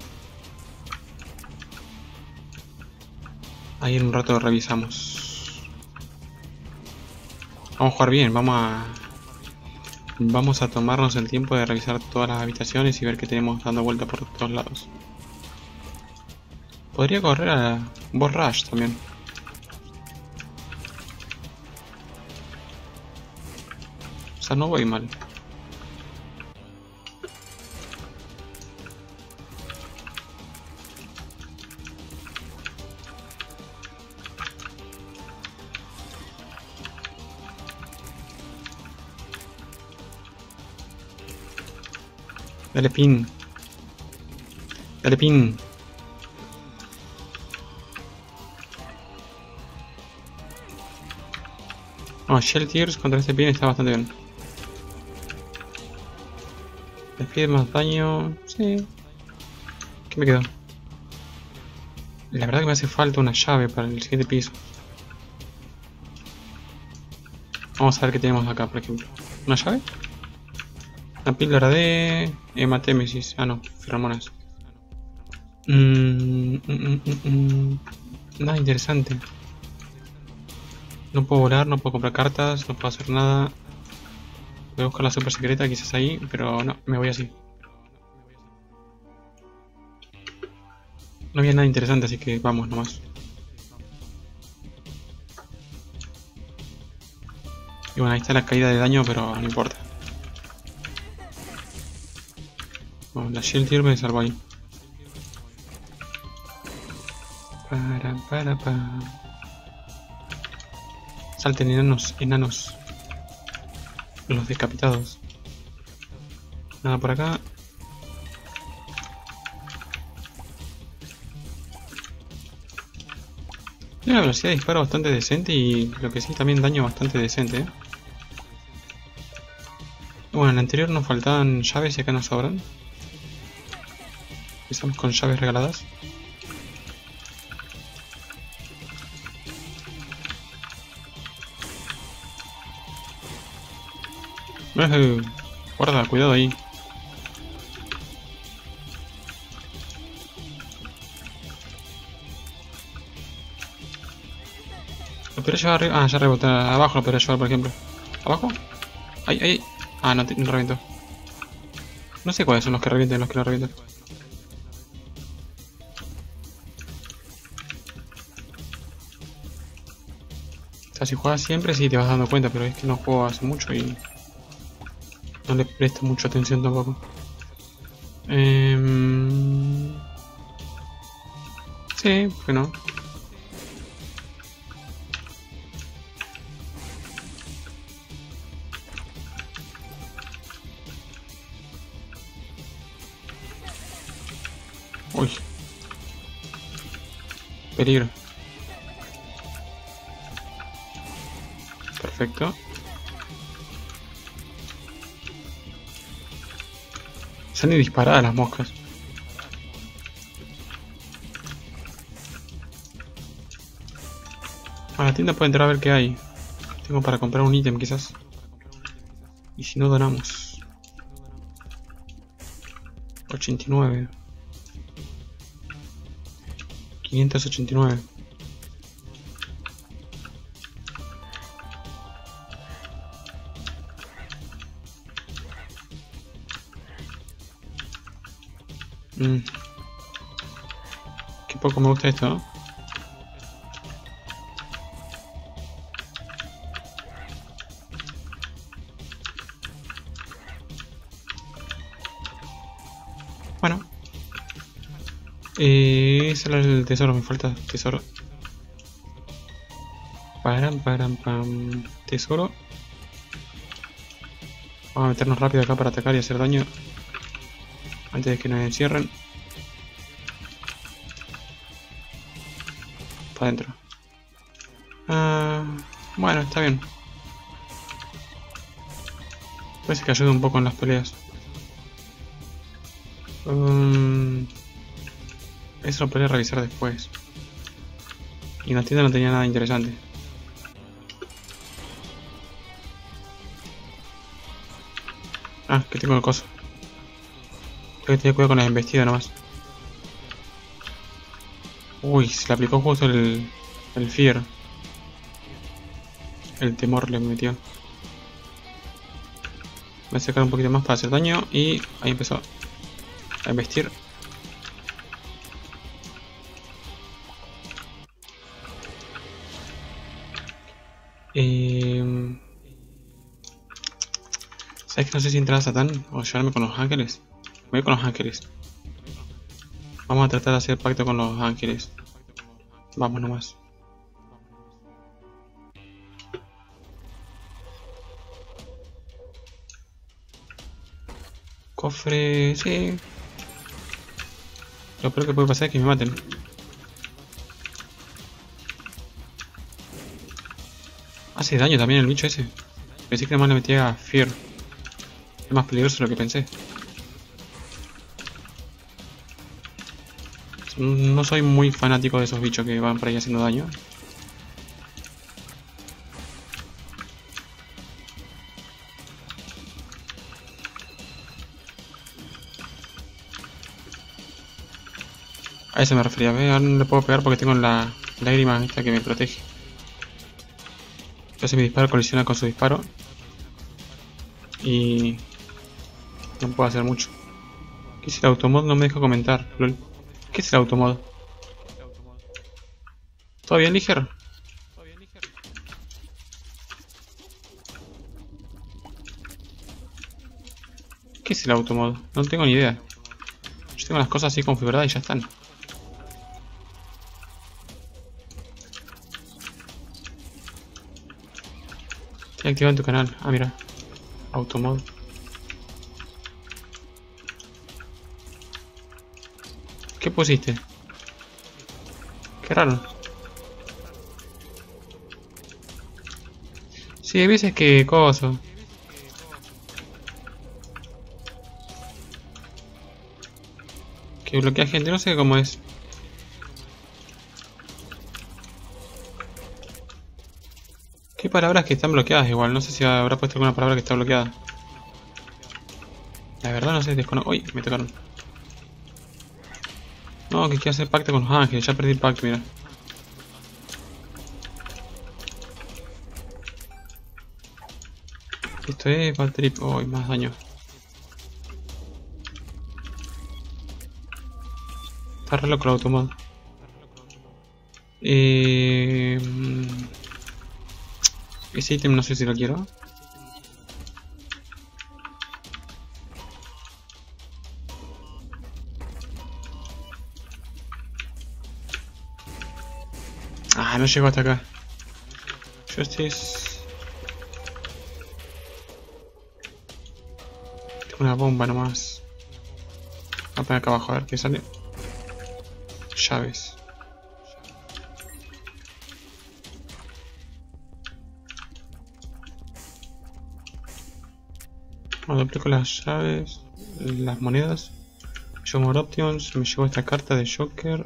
Ahí en un rato revisamos. Vamos a jugar bien, vamos a tomarnos el tiempo de revisar todas las habitaciones y ver qué tenemos dando vuelta por todos lados. Podría correr a Boss Rush también. O sea, no voy mal. Dale pin. Dale pin. No, Shell Tears contra este pin está bastante bien. Despide más daño. Sí. ¿Qué me quedó? La verdad que me hace falta una llave para el siguiente piso. Vamos a ver qué tenemos acá, por ejemplo. ¿Una llave? Una píldora de hematémesis. Ah, no, feromonas. Nada interesante. No puedo volar, no puedo comprar cartas, no puedo hacer nada. Voy a buscar la super secreta quizás ahí, pero no, me voy así. No había nada interesante, así que vamos nomás. Y bueno, ahí está la caída de daño, pero no importa. Bueno, la Shield Tier me salvó ahí. Pa. Salten enanos, enanos. Los decapitados. Nada por acá. Tiene una velocidad de disparo bastante decente y lo que sí, también daño bastante decente. Bueno, en el anterior nos faltaban llaves y acá nos sobran. Empezamos con llaves regaladas. Guarda, cuidado ahí. Lo podría llevar arriba. Ah, ya rebotó. Abajo lo podría llevar, por ejemplo. ¿Abajo? ¡Ay! Ah, no reventó. No sé cuáles son los que revientan y los que no revientan. O sea, si juegas siempre sí te vas dando cuenta, pero es que no juego hace mucho y no le presto mucha atención tampoco. Sí, ¿por qué no? Uy. Peligro. Perfecto. Se han disparado las moscas. A la tienda puedo entrar a ver qué hay. Tengo para comprar un ítem quizás. Y si no donamos. 89. 589. Qué poco me gusta esto, ¿no? Bueno. Ese era el tesoro, me falta tesoro. Pam. Tesoro. Vamos a meternos rápido acá para atacar y hacer daño. Antes de que nos encierren. para adentro. Bueno, está bien. Parece que ayuda un poco en las peleas. Eso lo podría revisar después. Y en la tienda no tenía nada interesante. Que tengo el coso. Tengo que tener cuidado con las embestidas nomás. Uy, se le aplicó justo el fear. El temor le metió. Voy a sacar un poquito más para hacer daño. Y ahí empezó a embestir. ¿Sabes que no sé si entrar a Satán o llevarme con los ángeles? Me voy con los ángeles. Vamos a tratar de hacer pacto con los ángeles. Vamos nomás. Cofre... sí. Lo peor que puede pasar es que me maten. Hace daño también el bicho ese. Pensé que además le metía Fear. Es más peligroso de lo que pensé. No soy muy fanático de esos bichos que van por ahí haciendo daño. A eso me refería. Ahora no le puedo pegar porque tengo la lágrima esta que me protege. Entonces mi disparo colisiona con su disparo. Y no puedo hacer mucho. ¿Qué es el automod? No me deja comentar. Lol. ¿Qué es el automod? ¿Todo bien, Liger? ¿Qué es el automod? No tengo ni idea. Yo tengo las cosas así configuradas y ya están. Estoy activado en tu canal. Mira. Automod. ¿Qué pusiste? Qué raro. Sí, hay veces que coso. Que bloquea gente, no sé cómo es. ¿Qué palabras que están bloqueadas igual? No sé si habrá puesto alguna palabra que está bloqueada. La verdad no sé, desconozco. Uy, me tocaron. No, que quiero hacer pacto con los ángeles. Ya perdí el pacto, mira. Esto es Bad Trip. Oh, más daño. Está re loco el automod. Ese ítem no sé si lo quiero. No llegó hasta acá. Justice. Tengo una bomba nomás. Voy a poner acá abajo a ver qué sale. Llaves. Cuando aplico las llaves, las monedas, me llevo more options, me llevo esta carta de Joker.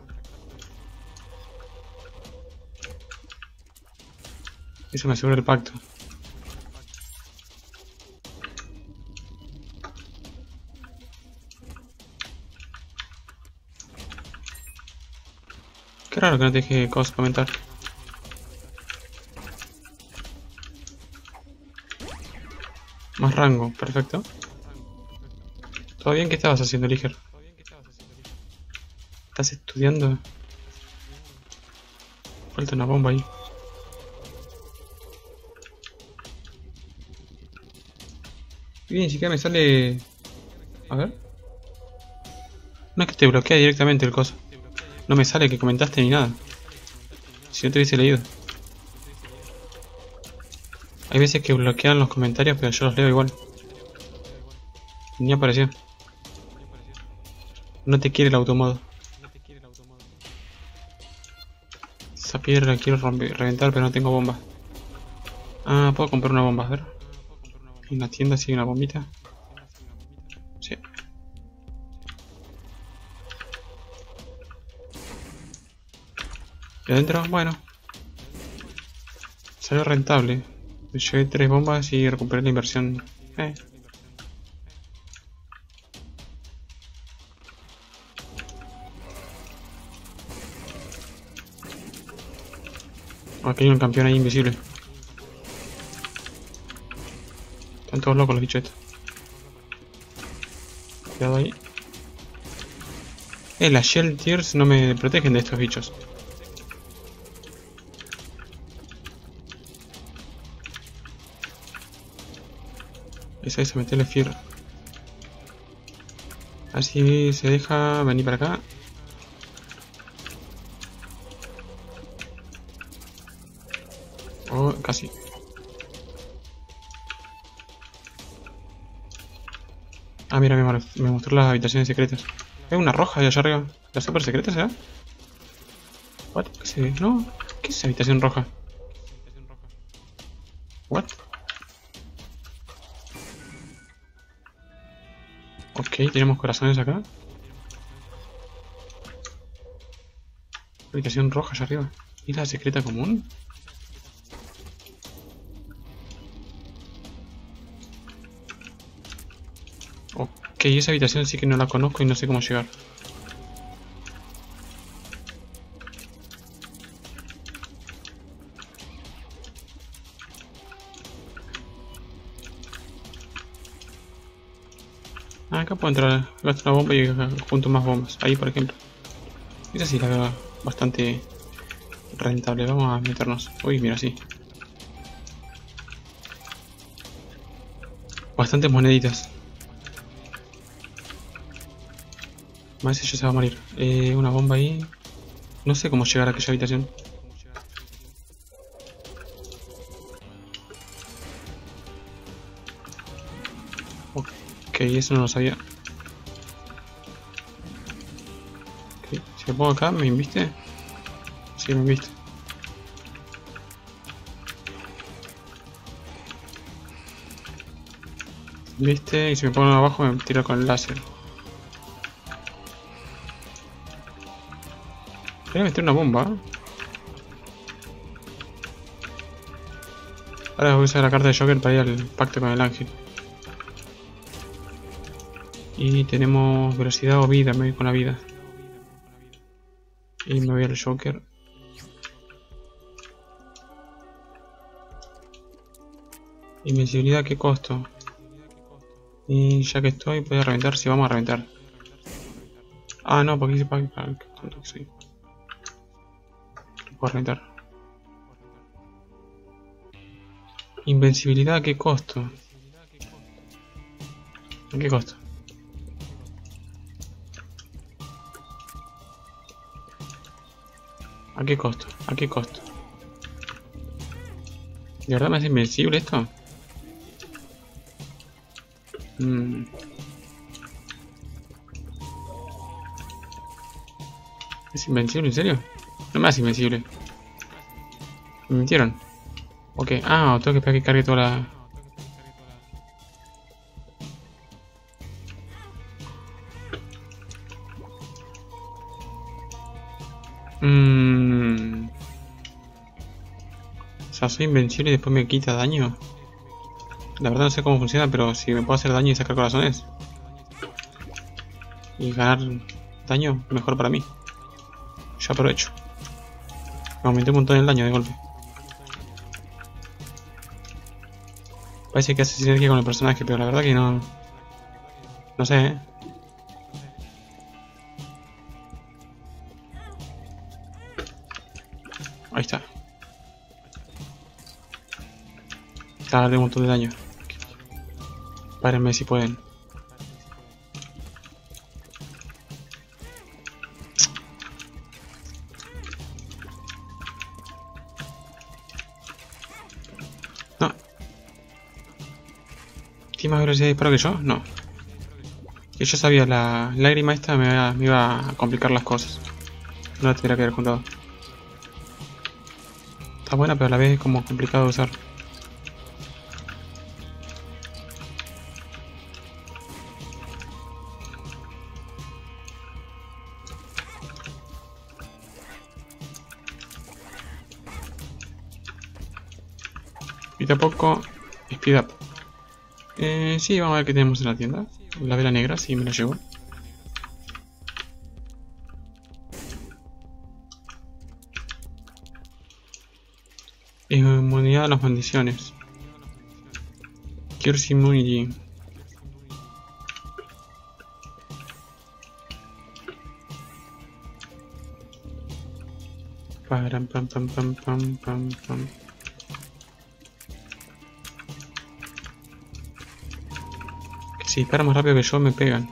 Eso me asegura el pacto. Qué raro que no te deje cosas comentar. Más rango, perfecto. ¿Todo bien? ¿Qué estabas haciendo, Liger? ¿Estás estudiando? Falta una bomba ahí. Y ni siquiera me sale... A ver. No es que te bloquea directamente el coso. No me sale que comentaste ni nada. Si no te hubiese leído. Hay veces que bloquean los comentarios, pero yo los leo igual. Ni apareció. No te quiere el automodo. Esa piedra la quiero reventar, pero no tengo bombas. Ah, puedo comprar una bomba, a ver. En la tienda sigue una bombita. Sí. ¿Y adentro? Bueno. Salió rentable. Me llevé 3 bombas y recuperé la inversión. Aquí hay un campeón ahí invisible. Están todos locos los bichos estos. Cuidado ahí. Las Shell Tears no me protegen de estos bichos. Esa, metele fierro. Así se deja venir para acá. Oh, casi. Ah, mira, me mostró las habitaciones secretas. Hay una roja allá arriba. ¿La super secreta será? What? ¿Qué se ve? No. ¿Qué es esa habitación roja? What? Ok, tenemos corazones acá. Habitación roja allá arriba. ¿Y la secreta común? Ok, esa habitación sí que no la conozco y no sé cómo llegar. Ah, acá puedo entrar, gasto una bomba y junto más bombas. Ahí, por ejemplo. Esa sí la veo bastante rentable. Vamos a meternos. Uy, mira, sí. Bastantes moneditas. Más ella se va a morir. Una bomba ahí. No sé cómo llegar a aquella habitación. Ok, eso no lo sabía. Okay. Si me pongo acá, ¿me inviste? Sí, me inviste. ¿Viste? Y si me pongo abajo me tira con el láser. Voy a meter una bomba. Ahora voy a usar la carta de Joker para ir al pacto con el ángel. Y tenemos velocidad o vida, me voy con la vida. Y me voy al Joker. Invencibilidad, ¿qué costo? Y ya que estoy, voy a reventar, si vamos a reventar. Ah, no, porque hice para qué tonto que soy. Puedo reventar. Invencibilidad, ¿qué costo? ¿A qué costo? ¿A qué costo? ¿A qué costo? ¿De verdad me hace invencible esto? ¿Es invencible, en serio? No me hace invencible. Me mintieron. Ok, tengo que esperar que cargue toda la... O sea, soy invencible y después me quita daño. La verdad no sé cómo funciona, pero si me puedo hacer daño y sacar corazones y ganar daño, mejor para mí. Yo aprovecho. Me aumenté un montón el daño de golpe. Parece que hace sinergia con el personaje, pero la verdad que no... No sé, Ahí está. Dale un montón de daño. Párenme si pueden. No. ¿Tienes más velocidad de disparo que yo? No. Que yo sabía, la lágrima esta me iba a complicar las cosas. No la tendría que haber juntado. está buena, pero a la vez es como complicado de usar. Y tampoco speed up. Sí, vamos a ver qué tenemos en la tienda. La vela negra, sí, me la llevo. Inmunidad a las maldiciones. Curse Immunity. Pam, pam, pam, pam, pam, pam, pam. Que si dispara más rápido que yo me pegan.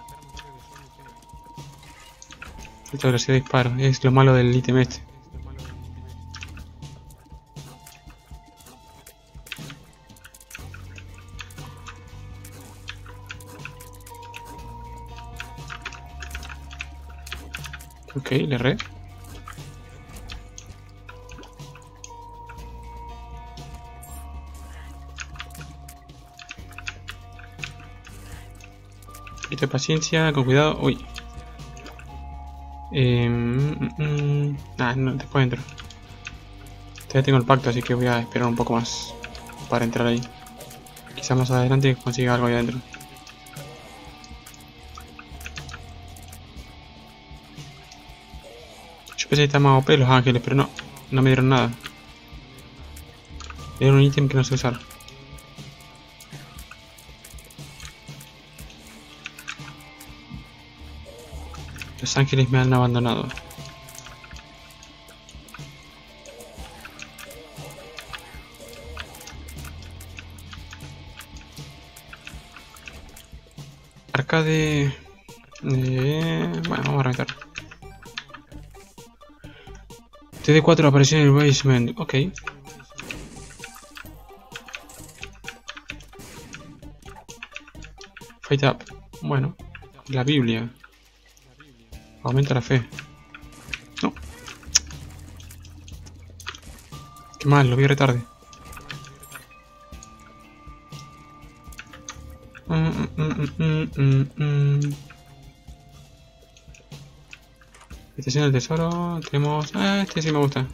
Alta velocidad de disparo. Es lo malo del ítem este. Ok, le erré. Poquito de paciencia, con cuidado. Uy. No, después entro. Todavía tengo el pacto, así que voy a esperar un poco más para entrar ahí. Quizás más adelante consiga algo ahí adentro. Yo pensé que estaban más OP los ángeles, pero no. No me dieron nada. Me dieron un ítem que no sé usar. Los ángeles me han abandonado. Arcade... bueno, vamos a reventar. TD4 apareció en el basement. Ok. Fight up. Bueno. La Biblia. Aumenta la fe. No. Qué mal, lo vi retarde. Estación del tesoro. Tenemos... este sí me gusta.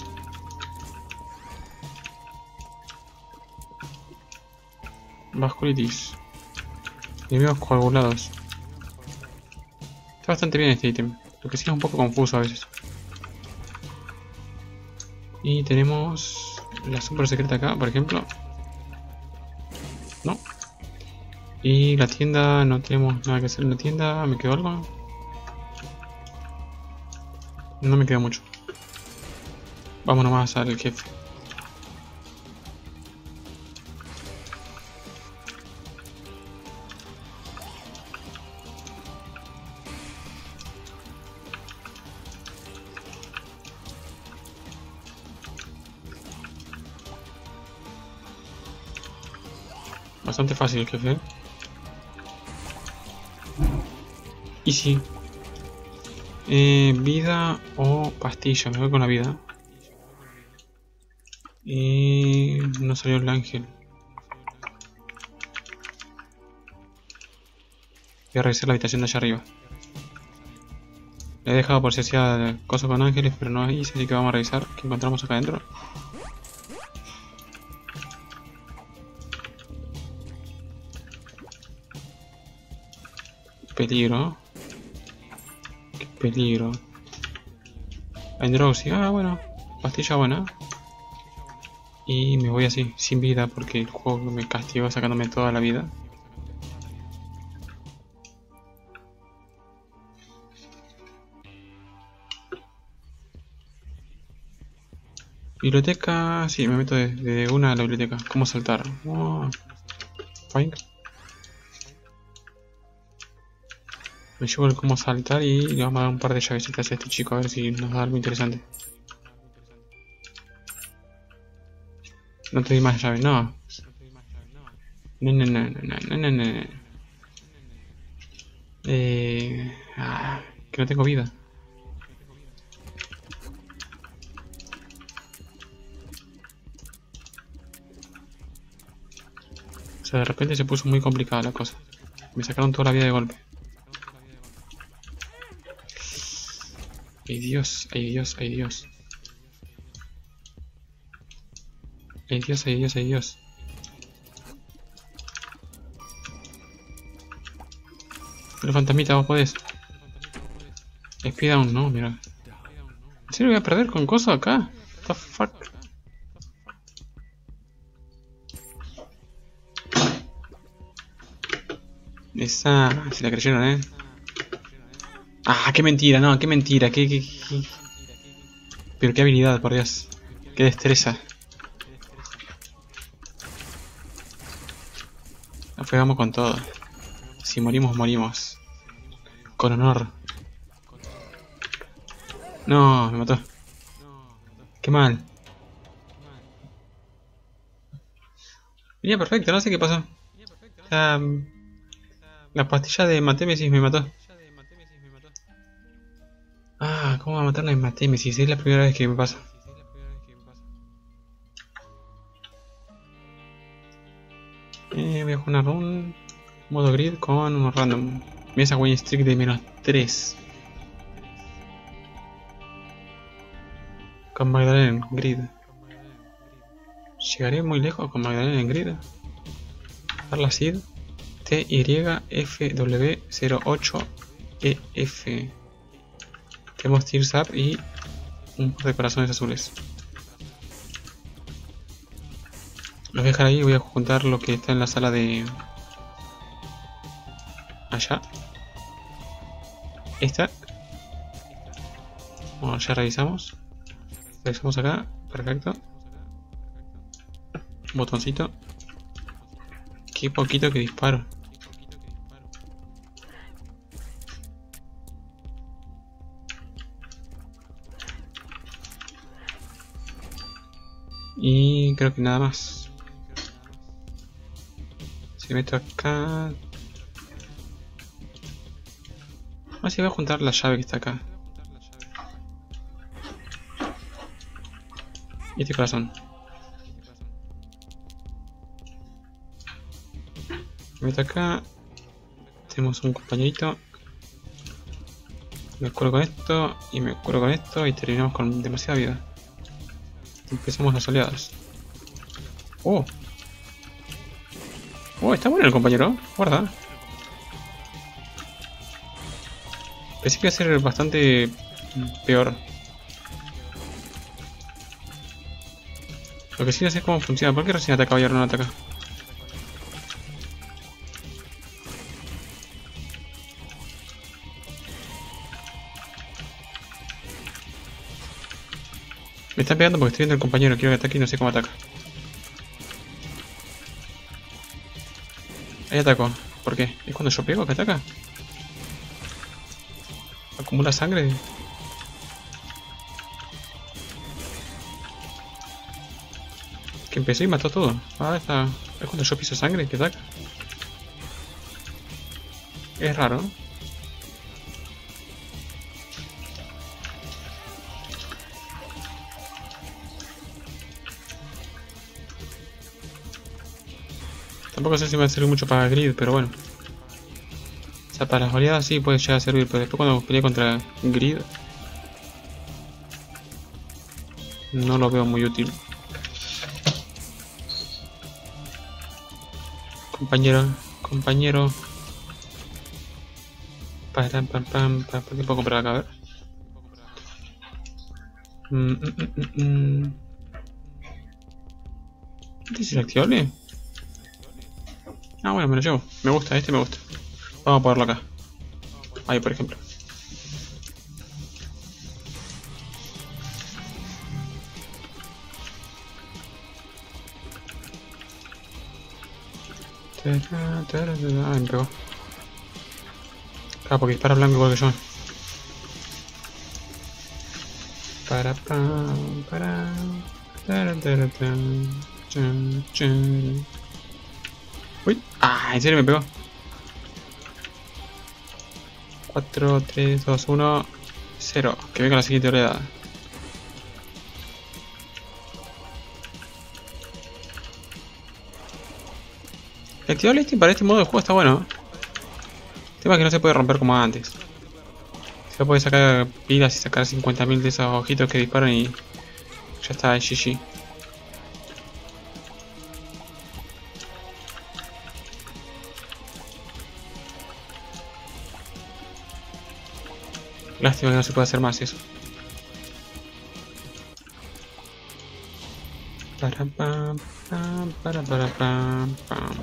Vasculitis. Enemigos coagulados. Está bastante bien este ítem. Lo que sí es un poco confuso a veces. Y tenemos la super secreta acá, por ejemplo. No. Y la tienda, no tenemos nada que hacer en la tienda. ¿Me quedó algo? No me queda mucho. Vamos nomás al jefe. Bastante fácil el jefe. Easy. Vida o pastilla. Me voy con la vida. Y no salió el ángel. Voy a revisar la habitación de allá arriba. Le he dejado por si hacía cosas con ángeles, pero no hay, así que vamos a revisar qué encontramos acá adentro. Peligro. Qué peligro. Androxy. Bueno. Pastilla buena. Y me voy así, sin vida, porque el juego me castigó sacándome toda la vida. Biblioteca, sí, me meto de una a la biblioteca. ¿Cómo saltar? Fine. Me llevo el cómo saltar y le vamos a dar un par de llavecitas a este chico a ver si nos da algo interesante. No te di más llaves, no. No. Que no tengo vida. sea, de repente se puso muy complicada la cosa. Me sacaron toda la vida de golpe. Ay Dios, ay Dios, ay Dios. Ay Dios, ay Dios, ay Dios. Pero fantasmita, vos podés. Speed no, mira. ¿En serio voy a perder con cosas acá? What the fuck? Esa... se la creyeron, Ah, qué mentira, no, qué mentira, qué... Pero qué habilidad, por Dios. Qué destreza. Nos pegamos con todo. Si morimos, morimos. Con honor. No, me mató. Qué mal. Venía perfecto, no sé qué pasó. La pastilla de hematémesis me mató. Ah, ¿cómo va a matar la hematémesis? Es la primera vez que me pasa. Voy a jugar una run. Modo grid con un random. Mesa win streak de -3. Con Magdalena en grid. ¿Llegaré muy lejos con Magdalena en grid? Darla Sid. TYFW08EF. Tenemos Tears Up y un par de corazones azules. Los voy a dejar ahí y voy a juntar lo que está en la sala de... allá. Esta. Bueno, ya revisamos. Revisamos acá. Perfecto. Botoncito. Qué poquito que disparo. Y creo que nada más. Si meto acá... Así voy a juntar la llave que está acá. Y este corazón. Meto acá. Tenemos un compañerito. Me curo con esto. Y me curo con esto. Y terminamos con demasiada vida. Empezamos las oleadas. Oh. Oh, está bueno el compañero. Guarda. Pensé que iba a ser bastante peor. Lo que sí no sé es cómo funciona. ¿Por qué recién atacaba y ahora no ataca? Me están pegando porque estoy viendo al compañero. Quiero que ataque y no sé cómo ataca. Ahí ataco. ¿Por qué? ¿Es cuando yo pego que ataca? ¿Acumula sangre? Que empezó y mató todo. Ah, está. ¿Es cuando yo piso sangre que ataca? Es raro. Tampoco sé si me va a servir mucho para grid, pero bueno. O sea, para las oleadas sí puede llegar a servir, pero después cuando peleé contra grid no lo veo muy útil. Compañero. ¿Para qué puedo comprar acá? A ver. ¿Este es inactivable? Ah, bueno, me lo llevo. Me gusta, este me gusta. Vamos a ponerlo acá. Ahí, por ejemplo. Ah, me pegó. Claro, porque dispara blanco igual que yo. Uy, en serio me pegó. 4, 3, 2, 1, 0. Que venga la siguiente oleada. Activar este para este modo de juego está bueno. El tema es que no se puede romper como antes. Se puede sacar pilas y sacar 50.000 de esos ojitos que disparan y ya está, GG. Lástima que no se puede hacer más eso. Para pam, pam, para pam, pam.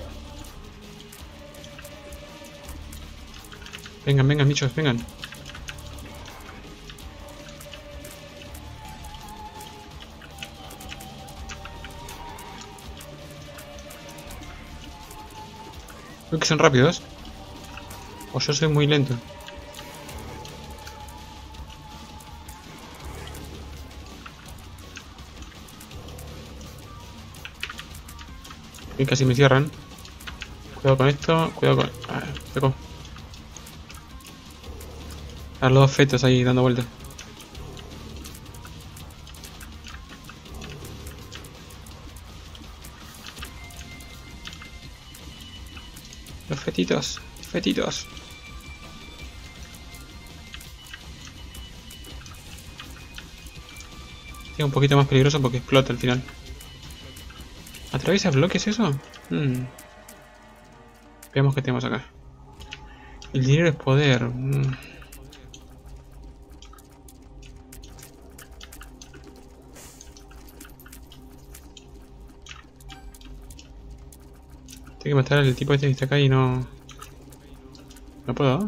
Vengan, vengan, bichos, vengan. Creo que son rápidos. O yo soy muy lento. Y casi me cierran. Cuidado con esto, cuidado con... Ah, pecó. A los dos fetos ahí dando vueltas. Los fetitos, fetitos. Es un poquito más peligroso porque explota al final. ¿Atraviesa bloques eso? Veamos qué tenemos acá. El dinero es poder. Tengo que matar al tipo este que está acá y no... ¿No puedo?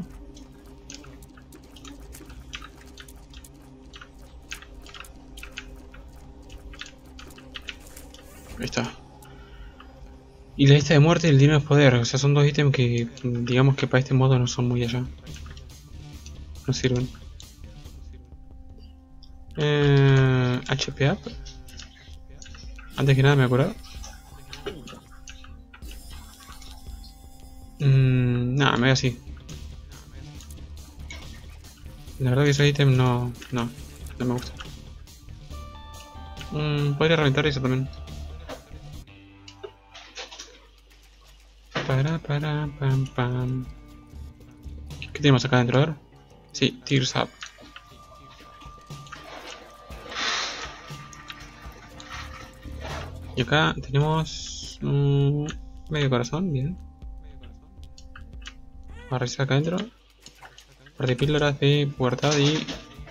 Ahí está. Y la lista de muerte y el dinero es poder. O sea, son dos ítems que, digamos que para este modo no son muy allá. No sirven. HP up. Antes que nada me acuerdo. Nada, me voy así. La verdad que esos ítems no me gustan. Podría reventar eso también. Pam, pam. ¿Qué tenemos acá adentro? A ver. Sí, Tears Up. Y acá tenemos medio corazón, bien. Vamos a revisar acá adentro. Par de píldoras de pubertad y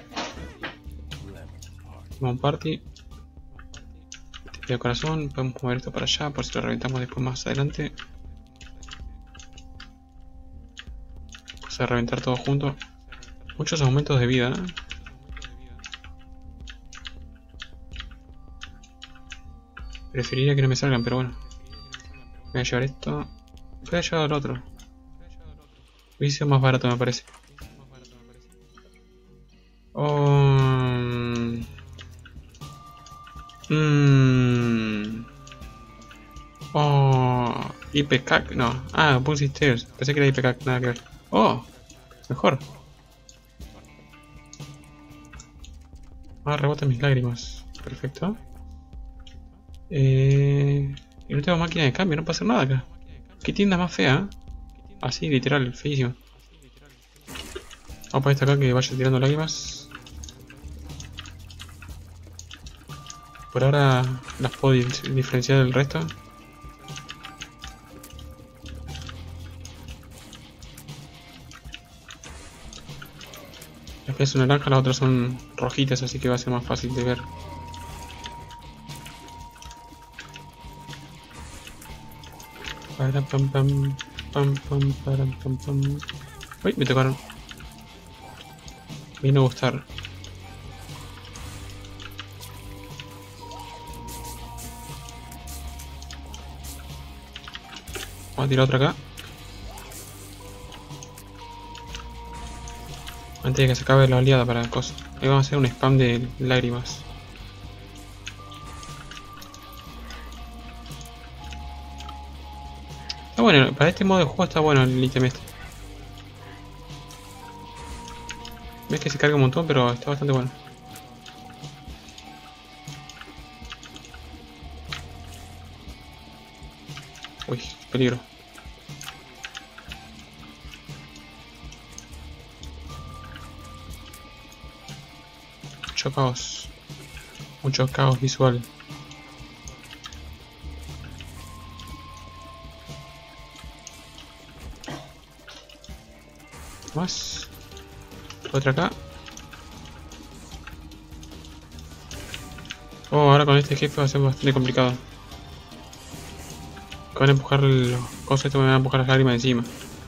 Lemon Party. Medio corazón, podemos mover esto para allá por si lo reventamos después más adelante. Cosa de reventar todo junto. Muchos aumentos de vida, ¿no? Preferiría que no me salgan, pero bueno. Voy a llevar esto. Voy a llevar el otro. Hubiese sido más barato, me parece. IPCAC, no. Ah, Pussy Stairs. Pensé que era IPCAC, nada que ver. Oh, mejor. Ah, rebotan mis lágrimas. Perfecto. Y no tengo máquina de cambio, no puedo hacer nada acá. ¿Qué tienda más fea? Así, literal, feísimo. Vamos a poner esto acá que vaya tirando lágrimas. Por ahora las puedo diferenciar del resto. Las que son naranjas, las otras son rojitas, así que va a ser más fácil de ver. Para pam pam pam pam para pam pam. Uy, me tocaron. Me vino a gustar. Vamos a tirar otra acá. Antes de que se acabe la oleada para la cosa. Ahí vamos a hacer un spam de lágrimas. Está bueno, para este modo de juego está bueno el ítem este. Ves que se carga un montón, pero está bastante bueno. Uy, peligro. Mucho caos. Mucho caos visual. Más. Otra acá. Oh, ahora con este jefe va a ser bastante complicado. Que van a empujar los cosas, esto me van a empujar las lágrimas encima.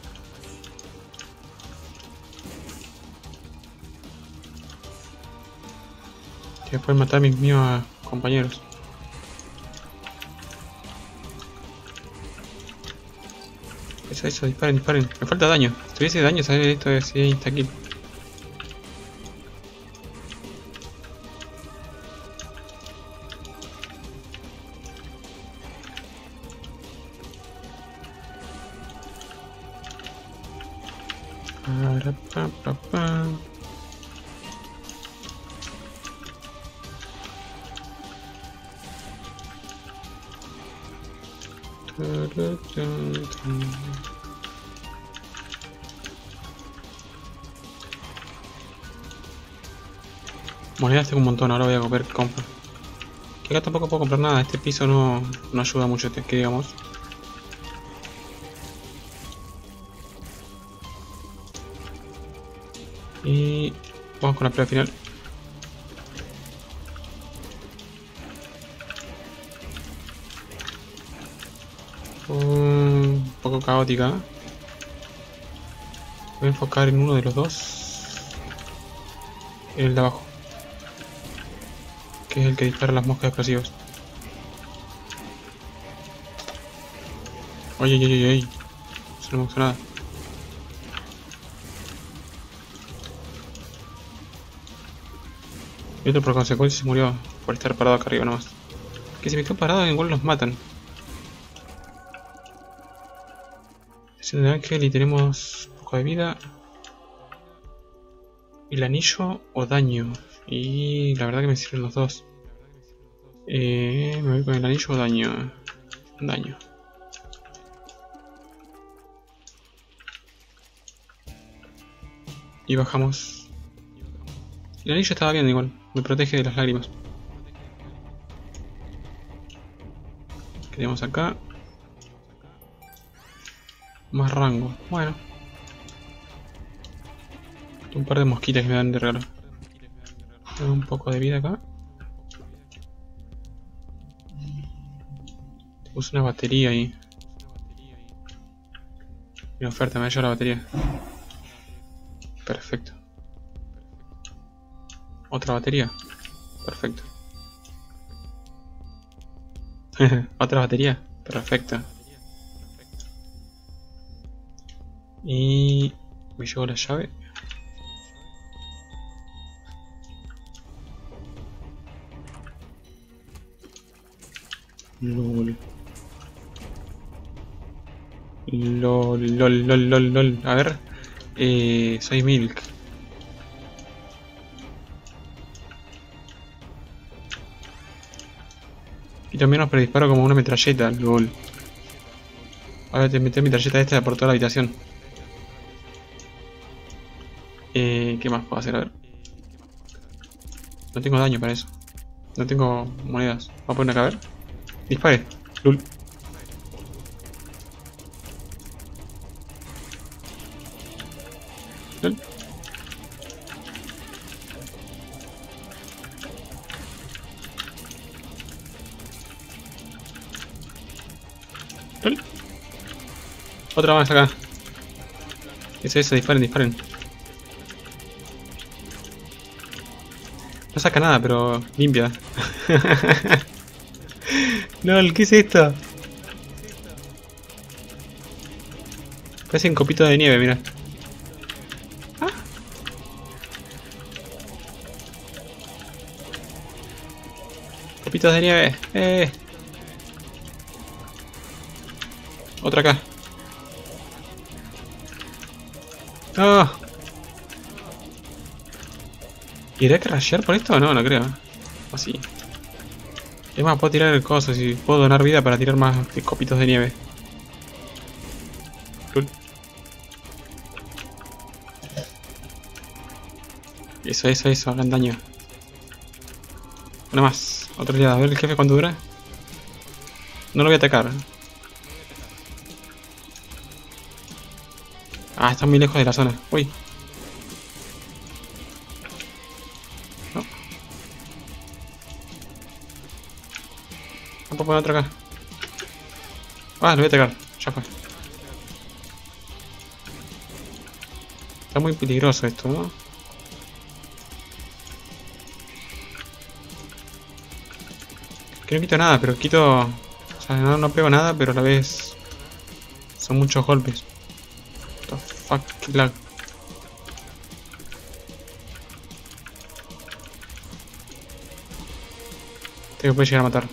Que pueden matar a mis míos compañeros. Eso, disparen. Me falta daño. Si tuviese daño, saber esto sería insta-kill. Monedas tengo un montón, ahora voy a ver qué compro. Que acá tampoco puedo comprar nada, este piso no ayuda mucho, que digamos. Y vamos con la prueba final. Un poco caótica. Voy a enfocar en uno de los dos. En el de abajo. Que es el que dispara las moscas explosivas. Oye. Eso no me gusta nada. Y otro por consecuencia se murió por estar parado acá arriba nomás. Que si me quedo parado igual los matan. Es un ángel y tenemos un poco de vida. ¿El anillo o daño? Y la verdad que me sirven los dos. Me voy con el anillo o daño. Daño. Y bajamos. El anillo estaba bien igual. Me protege de las lágrimas. ¿Qué tenemos acá? Más rango. Bueno. Un par de mosquitas que me dan de regalo. Tengo un poco de vida acá. Puse una batería ahí. Mi oferta me ha llevado la batería. Perfecto. Otra batería. Perfecto. Otra batería. Perfecto. Y me llevo la llave. LOL. LOL. A ver. Soy Milk. Y también nos predisparo como una metralleta. LOL. Ahora te meto mi metralleta esta por toda la habitación. ¿Qué más puedo hacer? A ver. No tengo daño para eso. No tengo monedas. Vamos a poner acá a ver. Dispare. LOL. LOL. LOL. Otra más acá. Eso, disparen. No saca nada, pero limpia. LOL, ¿qué es esto? Parecen copitos de nieve, mira. ¿Ah? Copitos de nieve. Otra acá. ¡Oh! ¿Iré a crashear por esto? No, no creo. Así. Es más, puedo tirar cosas y puedo donar vida para tirar más copitos de nieve. Cool. Eso, hagan daño. Una más. Otra oleada. A ver el jefe cuánto dura. No lo voy a atacar. Ah, está muy lejos de la zona. Uy. No. No puedo poner otro acá. Ah, lo voy a atacar. Ya fue. Está muy peligroso esto, ¿no? Que no quito nada, pero quito... O sea, no pego nada, pero a la vez... Son muchos golpes. What the fuck, qué lag. Te puede llegar a matar.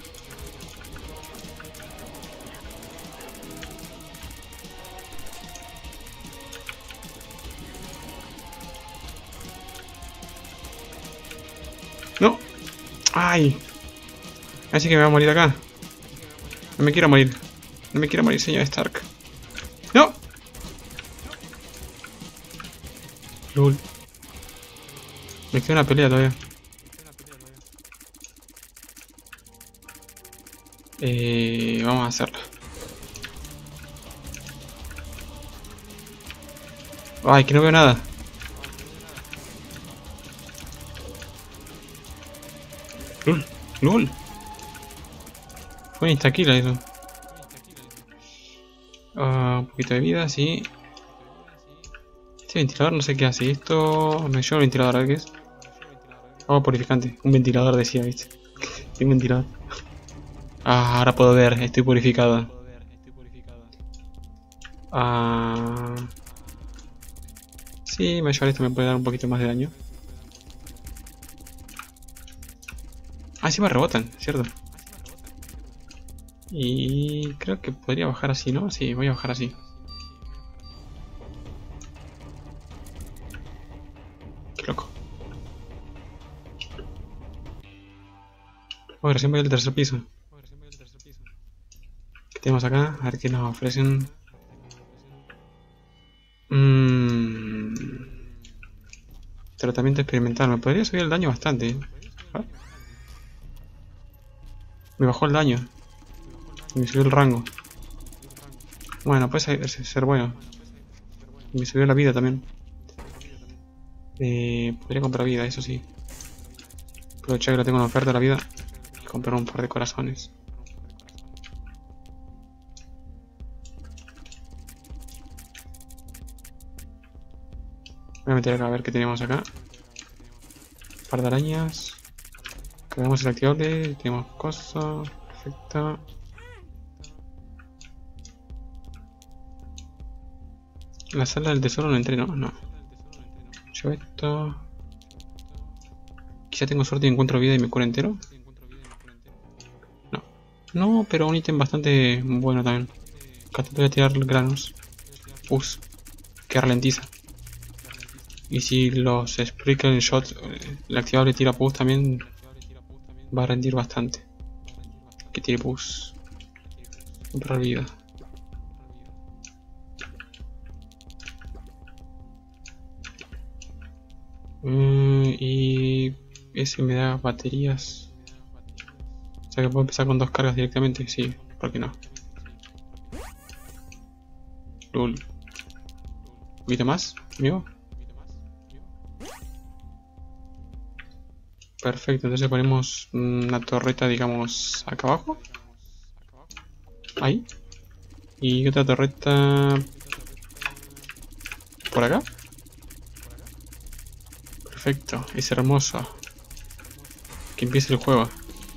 ¡No! ¡Ay! Así que me voy a morir acá. No me quiero morir. No me quiero morir, señor Stark. ¡No! Lul. Me queda una pelea todavía. Vamos a hacerla. Ay, que no veo nada. Lul. Lul. Fue insta-kill eso. Un poquito de vida, sí. Este ventilador no sé qué hace. Esto... Me llevo el ventilador, a ver qué es. Oh, purificante. Un ventilador decía, viste. Tengo un ventilador. Ah, ahora puedo ver. Estoy purificado. Ah... Sí, me voy a llevar esto. Me puede dar un poquito más de daño. Ah, sí me rebotan, ¿cierto? Y creo que podría bajar así, ¿no? Sí, voy a bajar así. Qué loco. Oh, recién voy al tercer piso. ¿Qué tenemos acá? A ver qué nos ofrecen. Tratamiento experimental. Me podría subir el daño bastante. ¿Ah? Me bajó el daño. Y me subió el rango. Bueno, puede ser bueno. Y me subió la vida también. Podría comprar vida, eso sí. Aprovechar que lo tengo en oferta la vida. Y comprar un par de corazones. Voy a meter acá a ver qué tenemos acá. Un par de arañas. Cargamos el activable. Tenemos cosas. Perfecto. En la sala del tesoro no entré, ¿no? No. Llevo esto. Quizá tengo suerte y encuentro vida y me cura entero. No. No, pero un ítem bastante bueno también. Acá te voy a tirar granos. Pus. Que ralentiza. Y si los Sprinkle Shots, el activable tira pus también va a rendir bastante. Que tire pus. Comprar vida. Y ese me da baterías. O sea que puedo empezar con 2 cargas directamente. Sí, ¿por qué no? Lul. ¿Un poquito más, amigo? Perfecto, entonces ponemos una torreta, digamos, acá abajo. Ahí. Y otra torreta por acá. Perfecto, es hermoso. Que empiece el juego.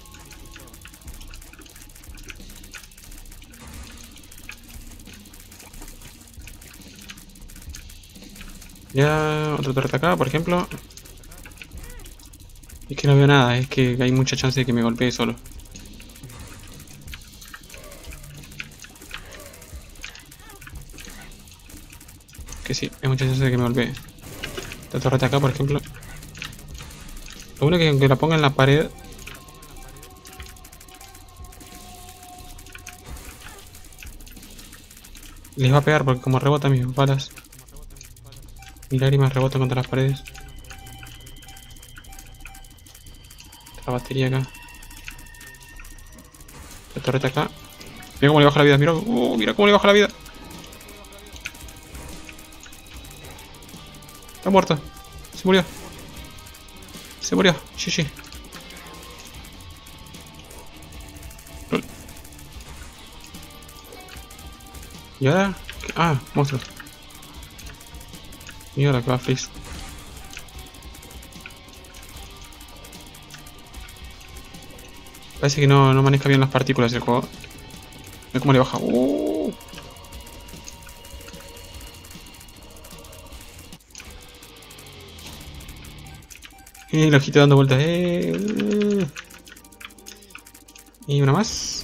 Ya, otra torreta acá, por ejemplo. Es que no veo nada, es que hay mucha chance de que me golpee solo. Que sí, hay mucha chance de que me golpee. Esta torreta acá, por ejemplo. Lo bueno es que aunque la ponga en la pared... les va a pegar porque como rebota mis balas. Mis lágrimas rebotan contra las paredes. Otra batería acá. La torreta acá. Mira cómo le baja la vida, mira, mira cómo le baja la vida. Está muerto. Se murió. Se murió. GG. ¿Y ahora? Ah, monstruos. Y ahora que va a freeze. Parece que no maneja bien las partículas el juego. Ve cómo le baja. Y el ojito dando vueltas. Y una más.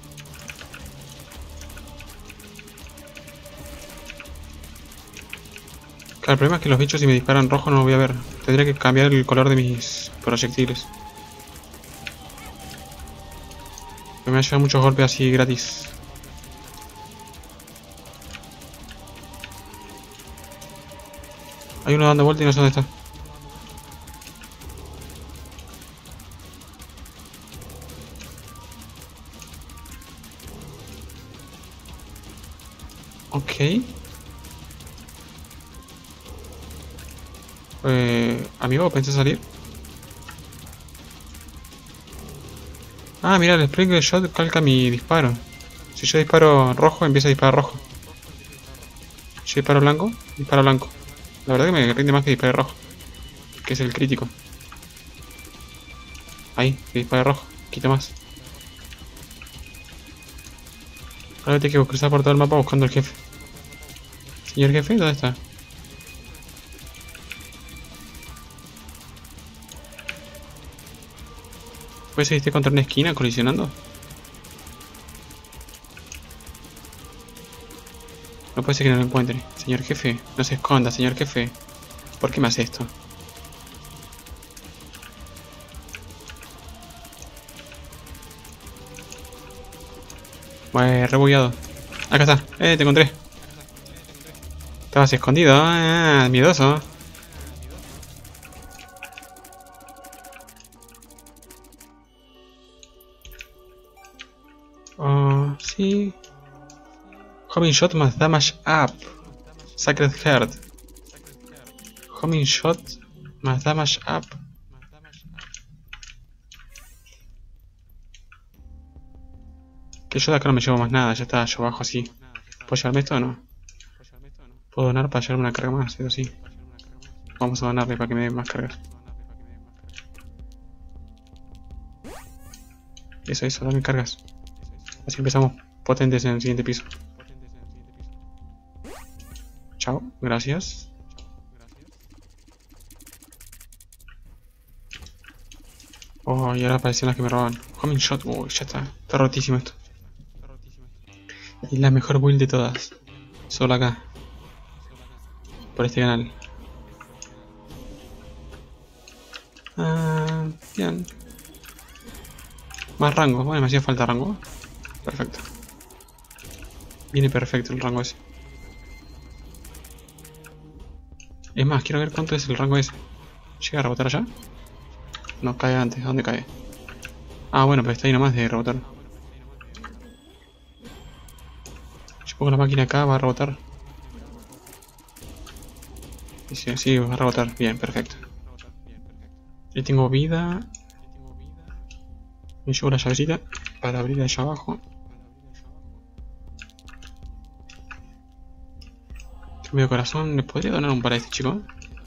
Claro, el problema es que los bichos si me disparan rojo no los voy a ver. Tendría que cambiar el color de mis proyectiles. Me va a llevar muchos golpes así gratis. Hay uno dando vuelta y no sé dónde está. Ok. Amigo, ¿pensé salir? Ah, mira, el Sprinkle Shot calca mi disparo. Si yo disparo rojo, empieza a disparar rojo. Si disparo blanco, disparo blanco. La verdad que me rinde más que dispare rojo, que es el crítico. Ahí, que dispare rojo, quita más. Ahora tengo que cruzar por todo el mapa buscando al jefe. Señor jefe, ¿dónde está? ¿Puede ser que esté contra una esquina colisionando? No puede ser que no lo encuentre. Señor jefe, no se esconda, señor jefe. ¿Por qué me hace esto? Bueno, rebugueado. Acá está. Te encontré. Estabas escondido. Ah, miedoso. Oh, sí. Homing shot más damage up. Sacred Heart. Homing shot más damage up. Que yo de acá no me llevo más nada, ya está, yo bajo así. ¿Puedo llevarme esto o no? Puedo donar para llevarme una carga más, eso sí. Vamos a donarle para que me den más cargas. Eso, dame cargas. Así empezamos potentes en el siguiente piso. Chao, gracias. Oh, y ahora aparecen las que me roban. Homing shot, ya está. Está rotísimo esto. Y la mejor build de todas. Solo acá. Por este canal. Ah, bien. Más rango. Bueno, me hacía falta rango. Perfecto. Viene perfecto el rango ese. Es más, quiero ver cuánto es el rango ese. ¿Llega a rebotar allá? No, cae antes. ¿A dónde cae? Ah, bueno, pero está ahí nomás de rebotar. Si pongo la máquina acá, va a rebotar. Sí, va a rebotar. Bien, perfecto. Ahí tengo vida. Me llevo la llavecita para abrir allá abajo. Medio corazón. ¿Le podría donar un para este chico?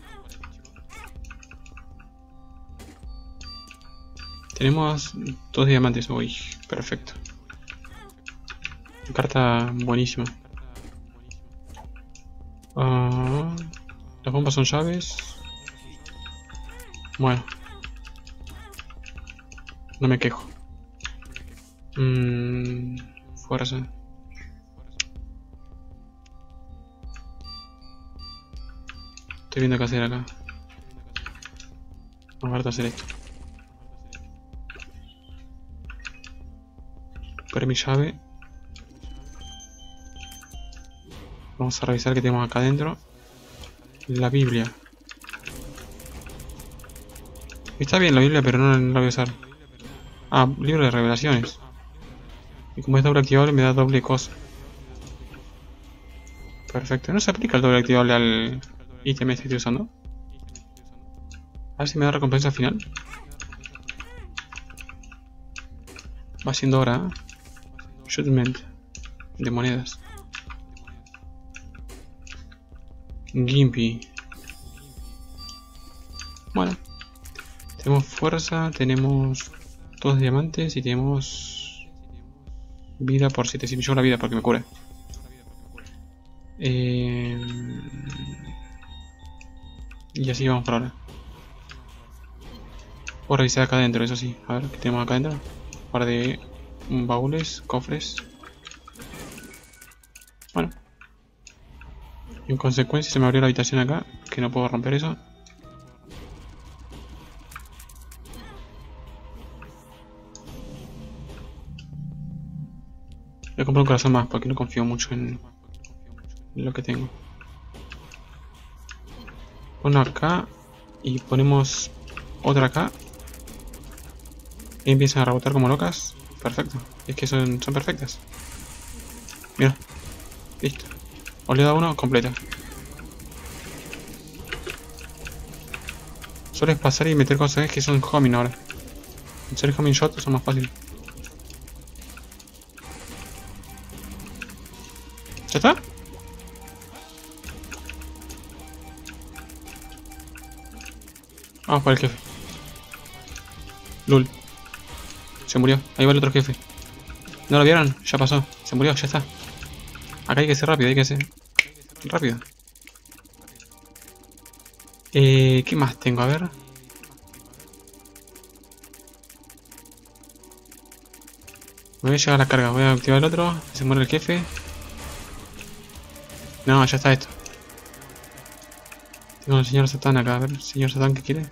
Tenemos 2 diamantes. Uy, perfecto. Carta buenísima. Las bombas son llaves. Bueno. No me quejo. Fuerza. Estoy viendo qué hacer acá. Vamos a hacer esto. Recuperé mi llave. Vamos a revisar qué tenemos acá adentro. La Biblia. Está bien la Biblia, pero no la voy a usar. Ah, libro de revelaciones. Y como es doble activable me da doble cosa. Perfecto. No se aplica el doble activable al ítem este que estoy usando. A ver si me da recompensa final. Va siendo hora, ¿eh? Shipment de monedas. Gimpy. Bueno. Tenemos fuerza, tenemos 2 diamantes y tenemos vida por 7. Si me llevo la vida porque me cura. Y así vamos por ahora. Puedo revisar acá adentro, eso sí. A ver, ¿qué tenemos acá adentro? Un par de baúles, cofres. Bueno. Y en consecuencia se me abrió la habitación acá, que no puedo romper eso. Voy a comprar un corazón más porque no confío mucho en lo que tengo. Uno acá y ponemos otra acá. Y empiezan a rebotar como locas. Perfecto. Es que son perfectas. Mira. Listo. Oleada 1 completa. Sueles pasar y meter cosas que son homing ahora. Hacer homing shot son más fáciles. ¿Ya está? Vamos por el jefe. Lul. Se murió. Ahí va el otro jefe. ¿No lo vieron? Ya pasó. Se murió, ya está. Acá hay que ser rápido, hay que ser rápido. ¿Qué más tengo? A ver. Me voy a llegar a la carga. Voy a activar el otro. Se muere el jefe. No, ya está esto. Tengo al señor Satán acá. A ver, señor Satán, ¿qué quiere?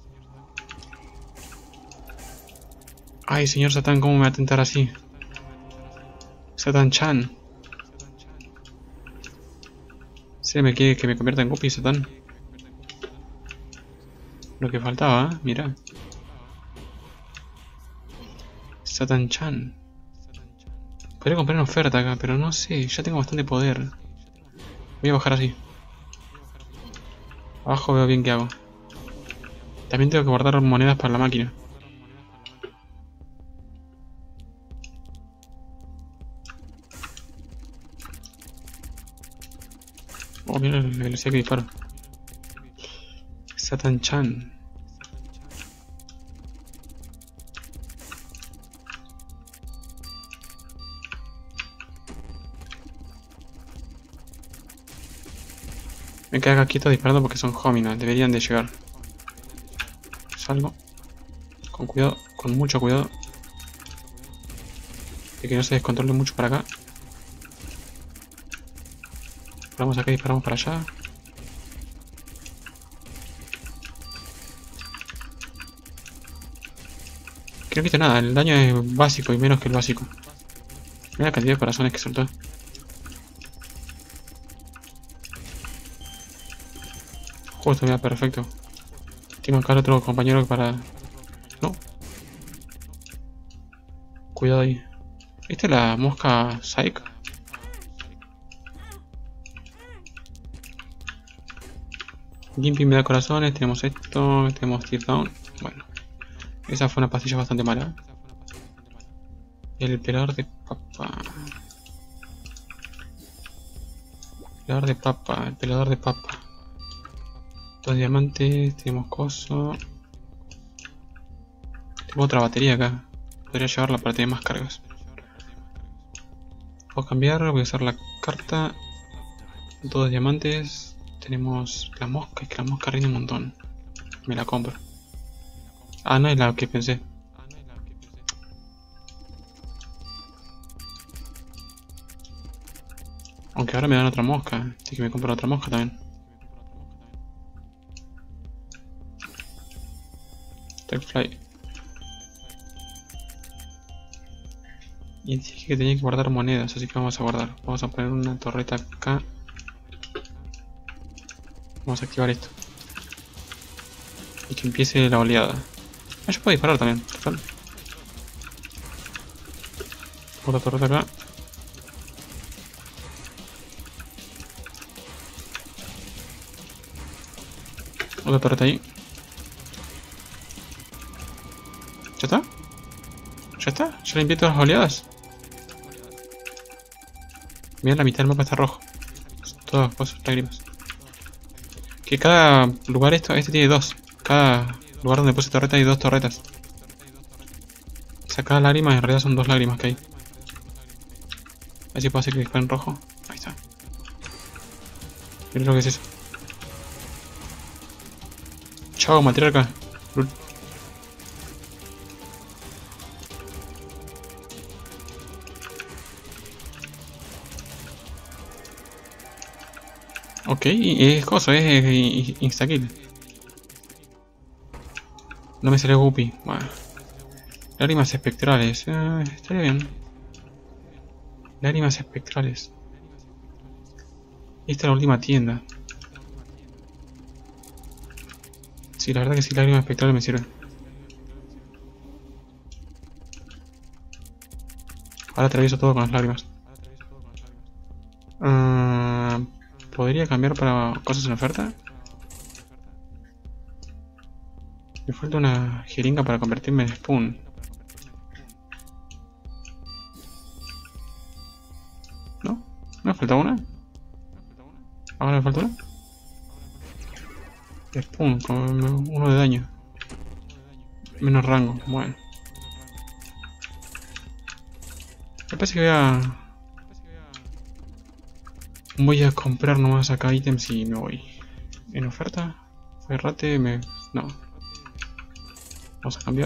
Ay, señor Satán, ¿cómo me va a tentar así? Satán-chan. ¿Se me quiere que me convierta en Guppy, Satán? Lo que faltaba, ¿eh? Mira. Satán-chan. Podría comprar una oferta acá, pero no sé. Ya tengo bastante poder. Voy a bajar así. Abajo veo bien qué hago. También tengo que guardar monedas para la máquina. Oh, mira la velocidad que disparo. Satán-chan. Me quedo quieto disparando porque son homines. Deberían de llegar. Salgo. Con cuidado. Con mucho cuidado. De que no se descontrole mucho para acá. Disparamos acá y disparamos para allá. Que no quita nada, el daño es básico y menos que el básico. Mira la cantidad de corazones que soltó. Justo, mira, perfecto. Tengo acá otro compañero para... No. Cuidado ahí. ¿Viste la mosca Psyche? Gimpy me da corazones, tenemos esto, tenemos Tear Down. Bueno, esa fue una pastilla bastante mala. El pelador de papa. Pelador de papa, el pelador de papa. 2 diamantes, tenemos coso. Tengo otra batería acá. Podría llevarla para tener más cargas. Puedo cambiar, voy a usar la carta. 2 diamantes. Tenemos la mosca, es que la mosca rinde un montón. Me la compro. Ah, no es la que pensé. Aunque ahora me dan otra mosca, así que me compro otra mosca también. Techfly. Y dije que tenía que guardar monedas, así que vamos a guardar. Vamos a poner una torreta acá. Vamos a activar esto. Y que empiece la oleada. Ah, yo puedo disparar también, total. Otra torreta acá. Otra torreta ahí. ¿Ya está? ¿Ya está? ¿Ya limpié todas las oleadas? Mira, la mitad del mapa está rojo. Todas cosas, lágrimas. Que cada lugar este tiene dos. Cada lugar donde puse torreta hay dos torretas. O sea, cada lágrima en realidad son dos lágrimas que hay. A ver si puedo hacer que disparen rojo. Ahí está. Mira lo que es eso. Chao, matriarca. Ok, es cosa, es instakill. No me salió Guppy. Bueno. Lágrimas espectrales. Estaría bien. Lágrimas espectrales. Esta es la última tienda. Sí, la verdad que sí, lágrimas espectrales me sirven. Ahora atravieso todo con las lágrimas. ¿Podría cambiar para cosas en oferta? Me falta una jeringa para convertirme en Spoon. ¿No? ¿No me falta una? ¿Ahora me falta una? Spoon, con uno de daño. Menos rango, bueno. Me parece que voy a comprar nomás acá ítems y me voy. ¿En oferta? Ferrate, no. Vamos a cambiar.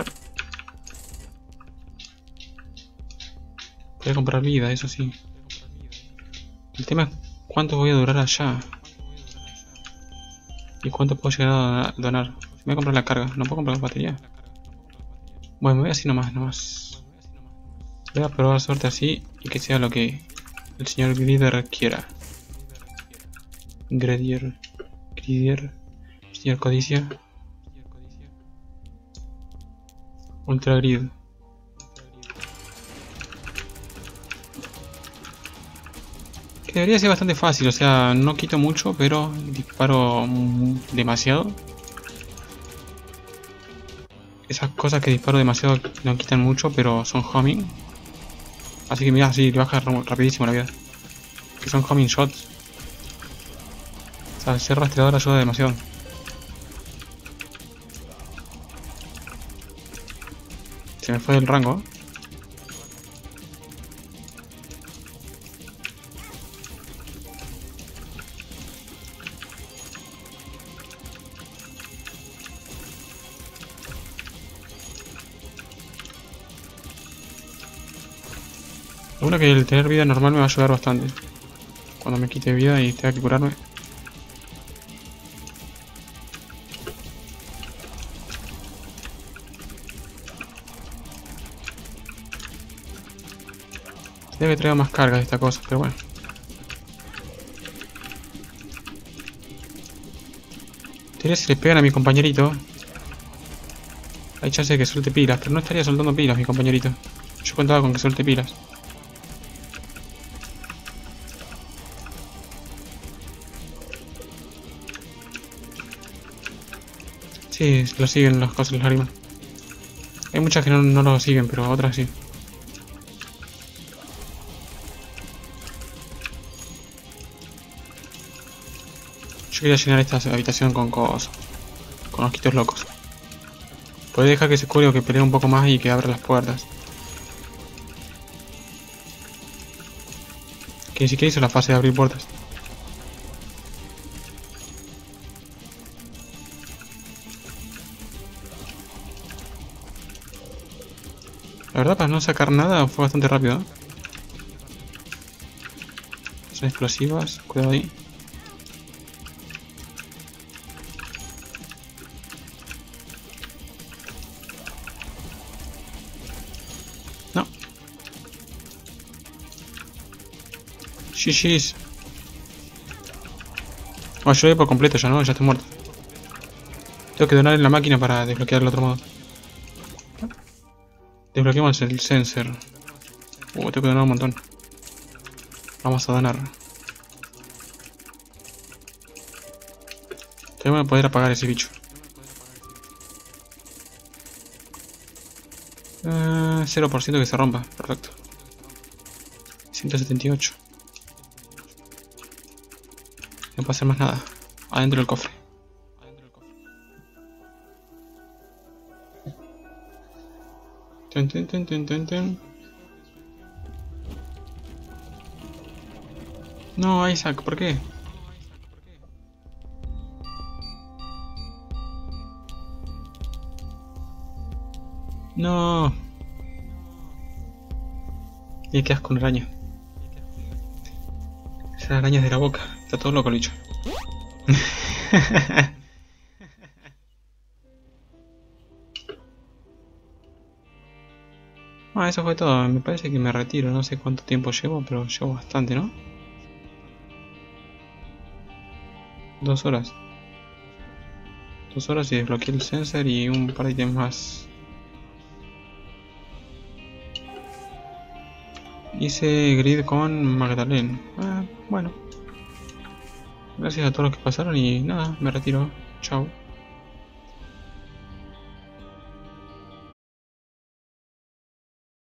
Voy a comprar vida, eso sí. El tema es cuánto voy a durar allá. ¿Y cuánto puedo llegar a donar? Me voy a comprar la carga. ¿No puedo comprar la batería? Bueno, me voy así nomás. Voy a probar suerte así y que sea lo que el señor Grider quiera. Grider. Señor Codicia. Ultra Grid. Que debería ser bastante fácil, o sea, no quito mucho, pero disparo demasiado. Esas cosas que disparo demasiado no quitan mucho, pero son homing. Así que mira, sí, le baja rapidísimo la vida. Que son homing shots. O sea, ser rastreador ayuda demasiado. Se me fue del rango. Lo bueno que el tener vida normal me va a ayudar bastante. Cuando me quite vida y tenga que curarme. Debe traer más cargas de esta cosa, pero bueno. Teoría si le pegan a mi compañerito. Hay chance de que suelte pilas, pero no estaría soltando pilas mi compañerito. Yo contaba con que suelte pilas. Sí, lo siguen las cosas, las lágrimas. Hay muchas que no lo siguen, pero otras sí. Yo quería llenar esta habitación con cosas. Con osquitos locos. Podés dejar que se cure o que pelee un poco más y que abra las puertas. Que ni siquiera hizo la fase de abrir puertas. La verdad, para no sacar nada fue bastante rápido, ¿eh? Son explosivas, cuidado ahí. No. GG's. Oh, yo voy por completo ya, ¿no? Ya estoy muerto. Tengo que donar en la máquina para desbloquear el otro modo. Desbloqueamos el sensor. Tengo que donar un montón. Vamos a donar. Tengo que poder apagar ese bicho. 0% que se rompa. Perfecto. 178. No puedo hacer más nada. Adentro del cofre. Tun, tun, tun, tun, tun, tun. No, Isaac, ¿por qué? No. Y qué asco una araña. Esas arañas de la boca. Está todo loco el bicho. Ah, eso fue todo. Me parece que me retiro. No sé cuánto tiempo llevo, pero llevo bastante, ¿no? 2 horas. 2 horas y desbloqueé el sensor y un par de ítems más. Hice grid con Magdalene. Bueno. Gracias a todos los que pasaron y nada, me retiro. Chao.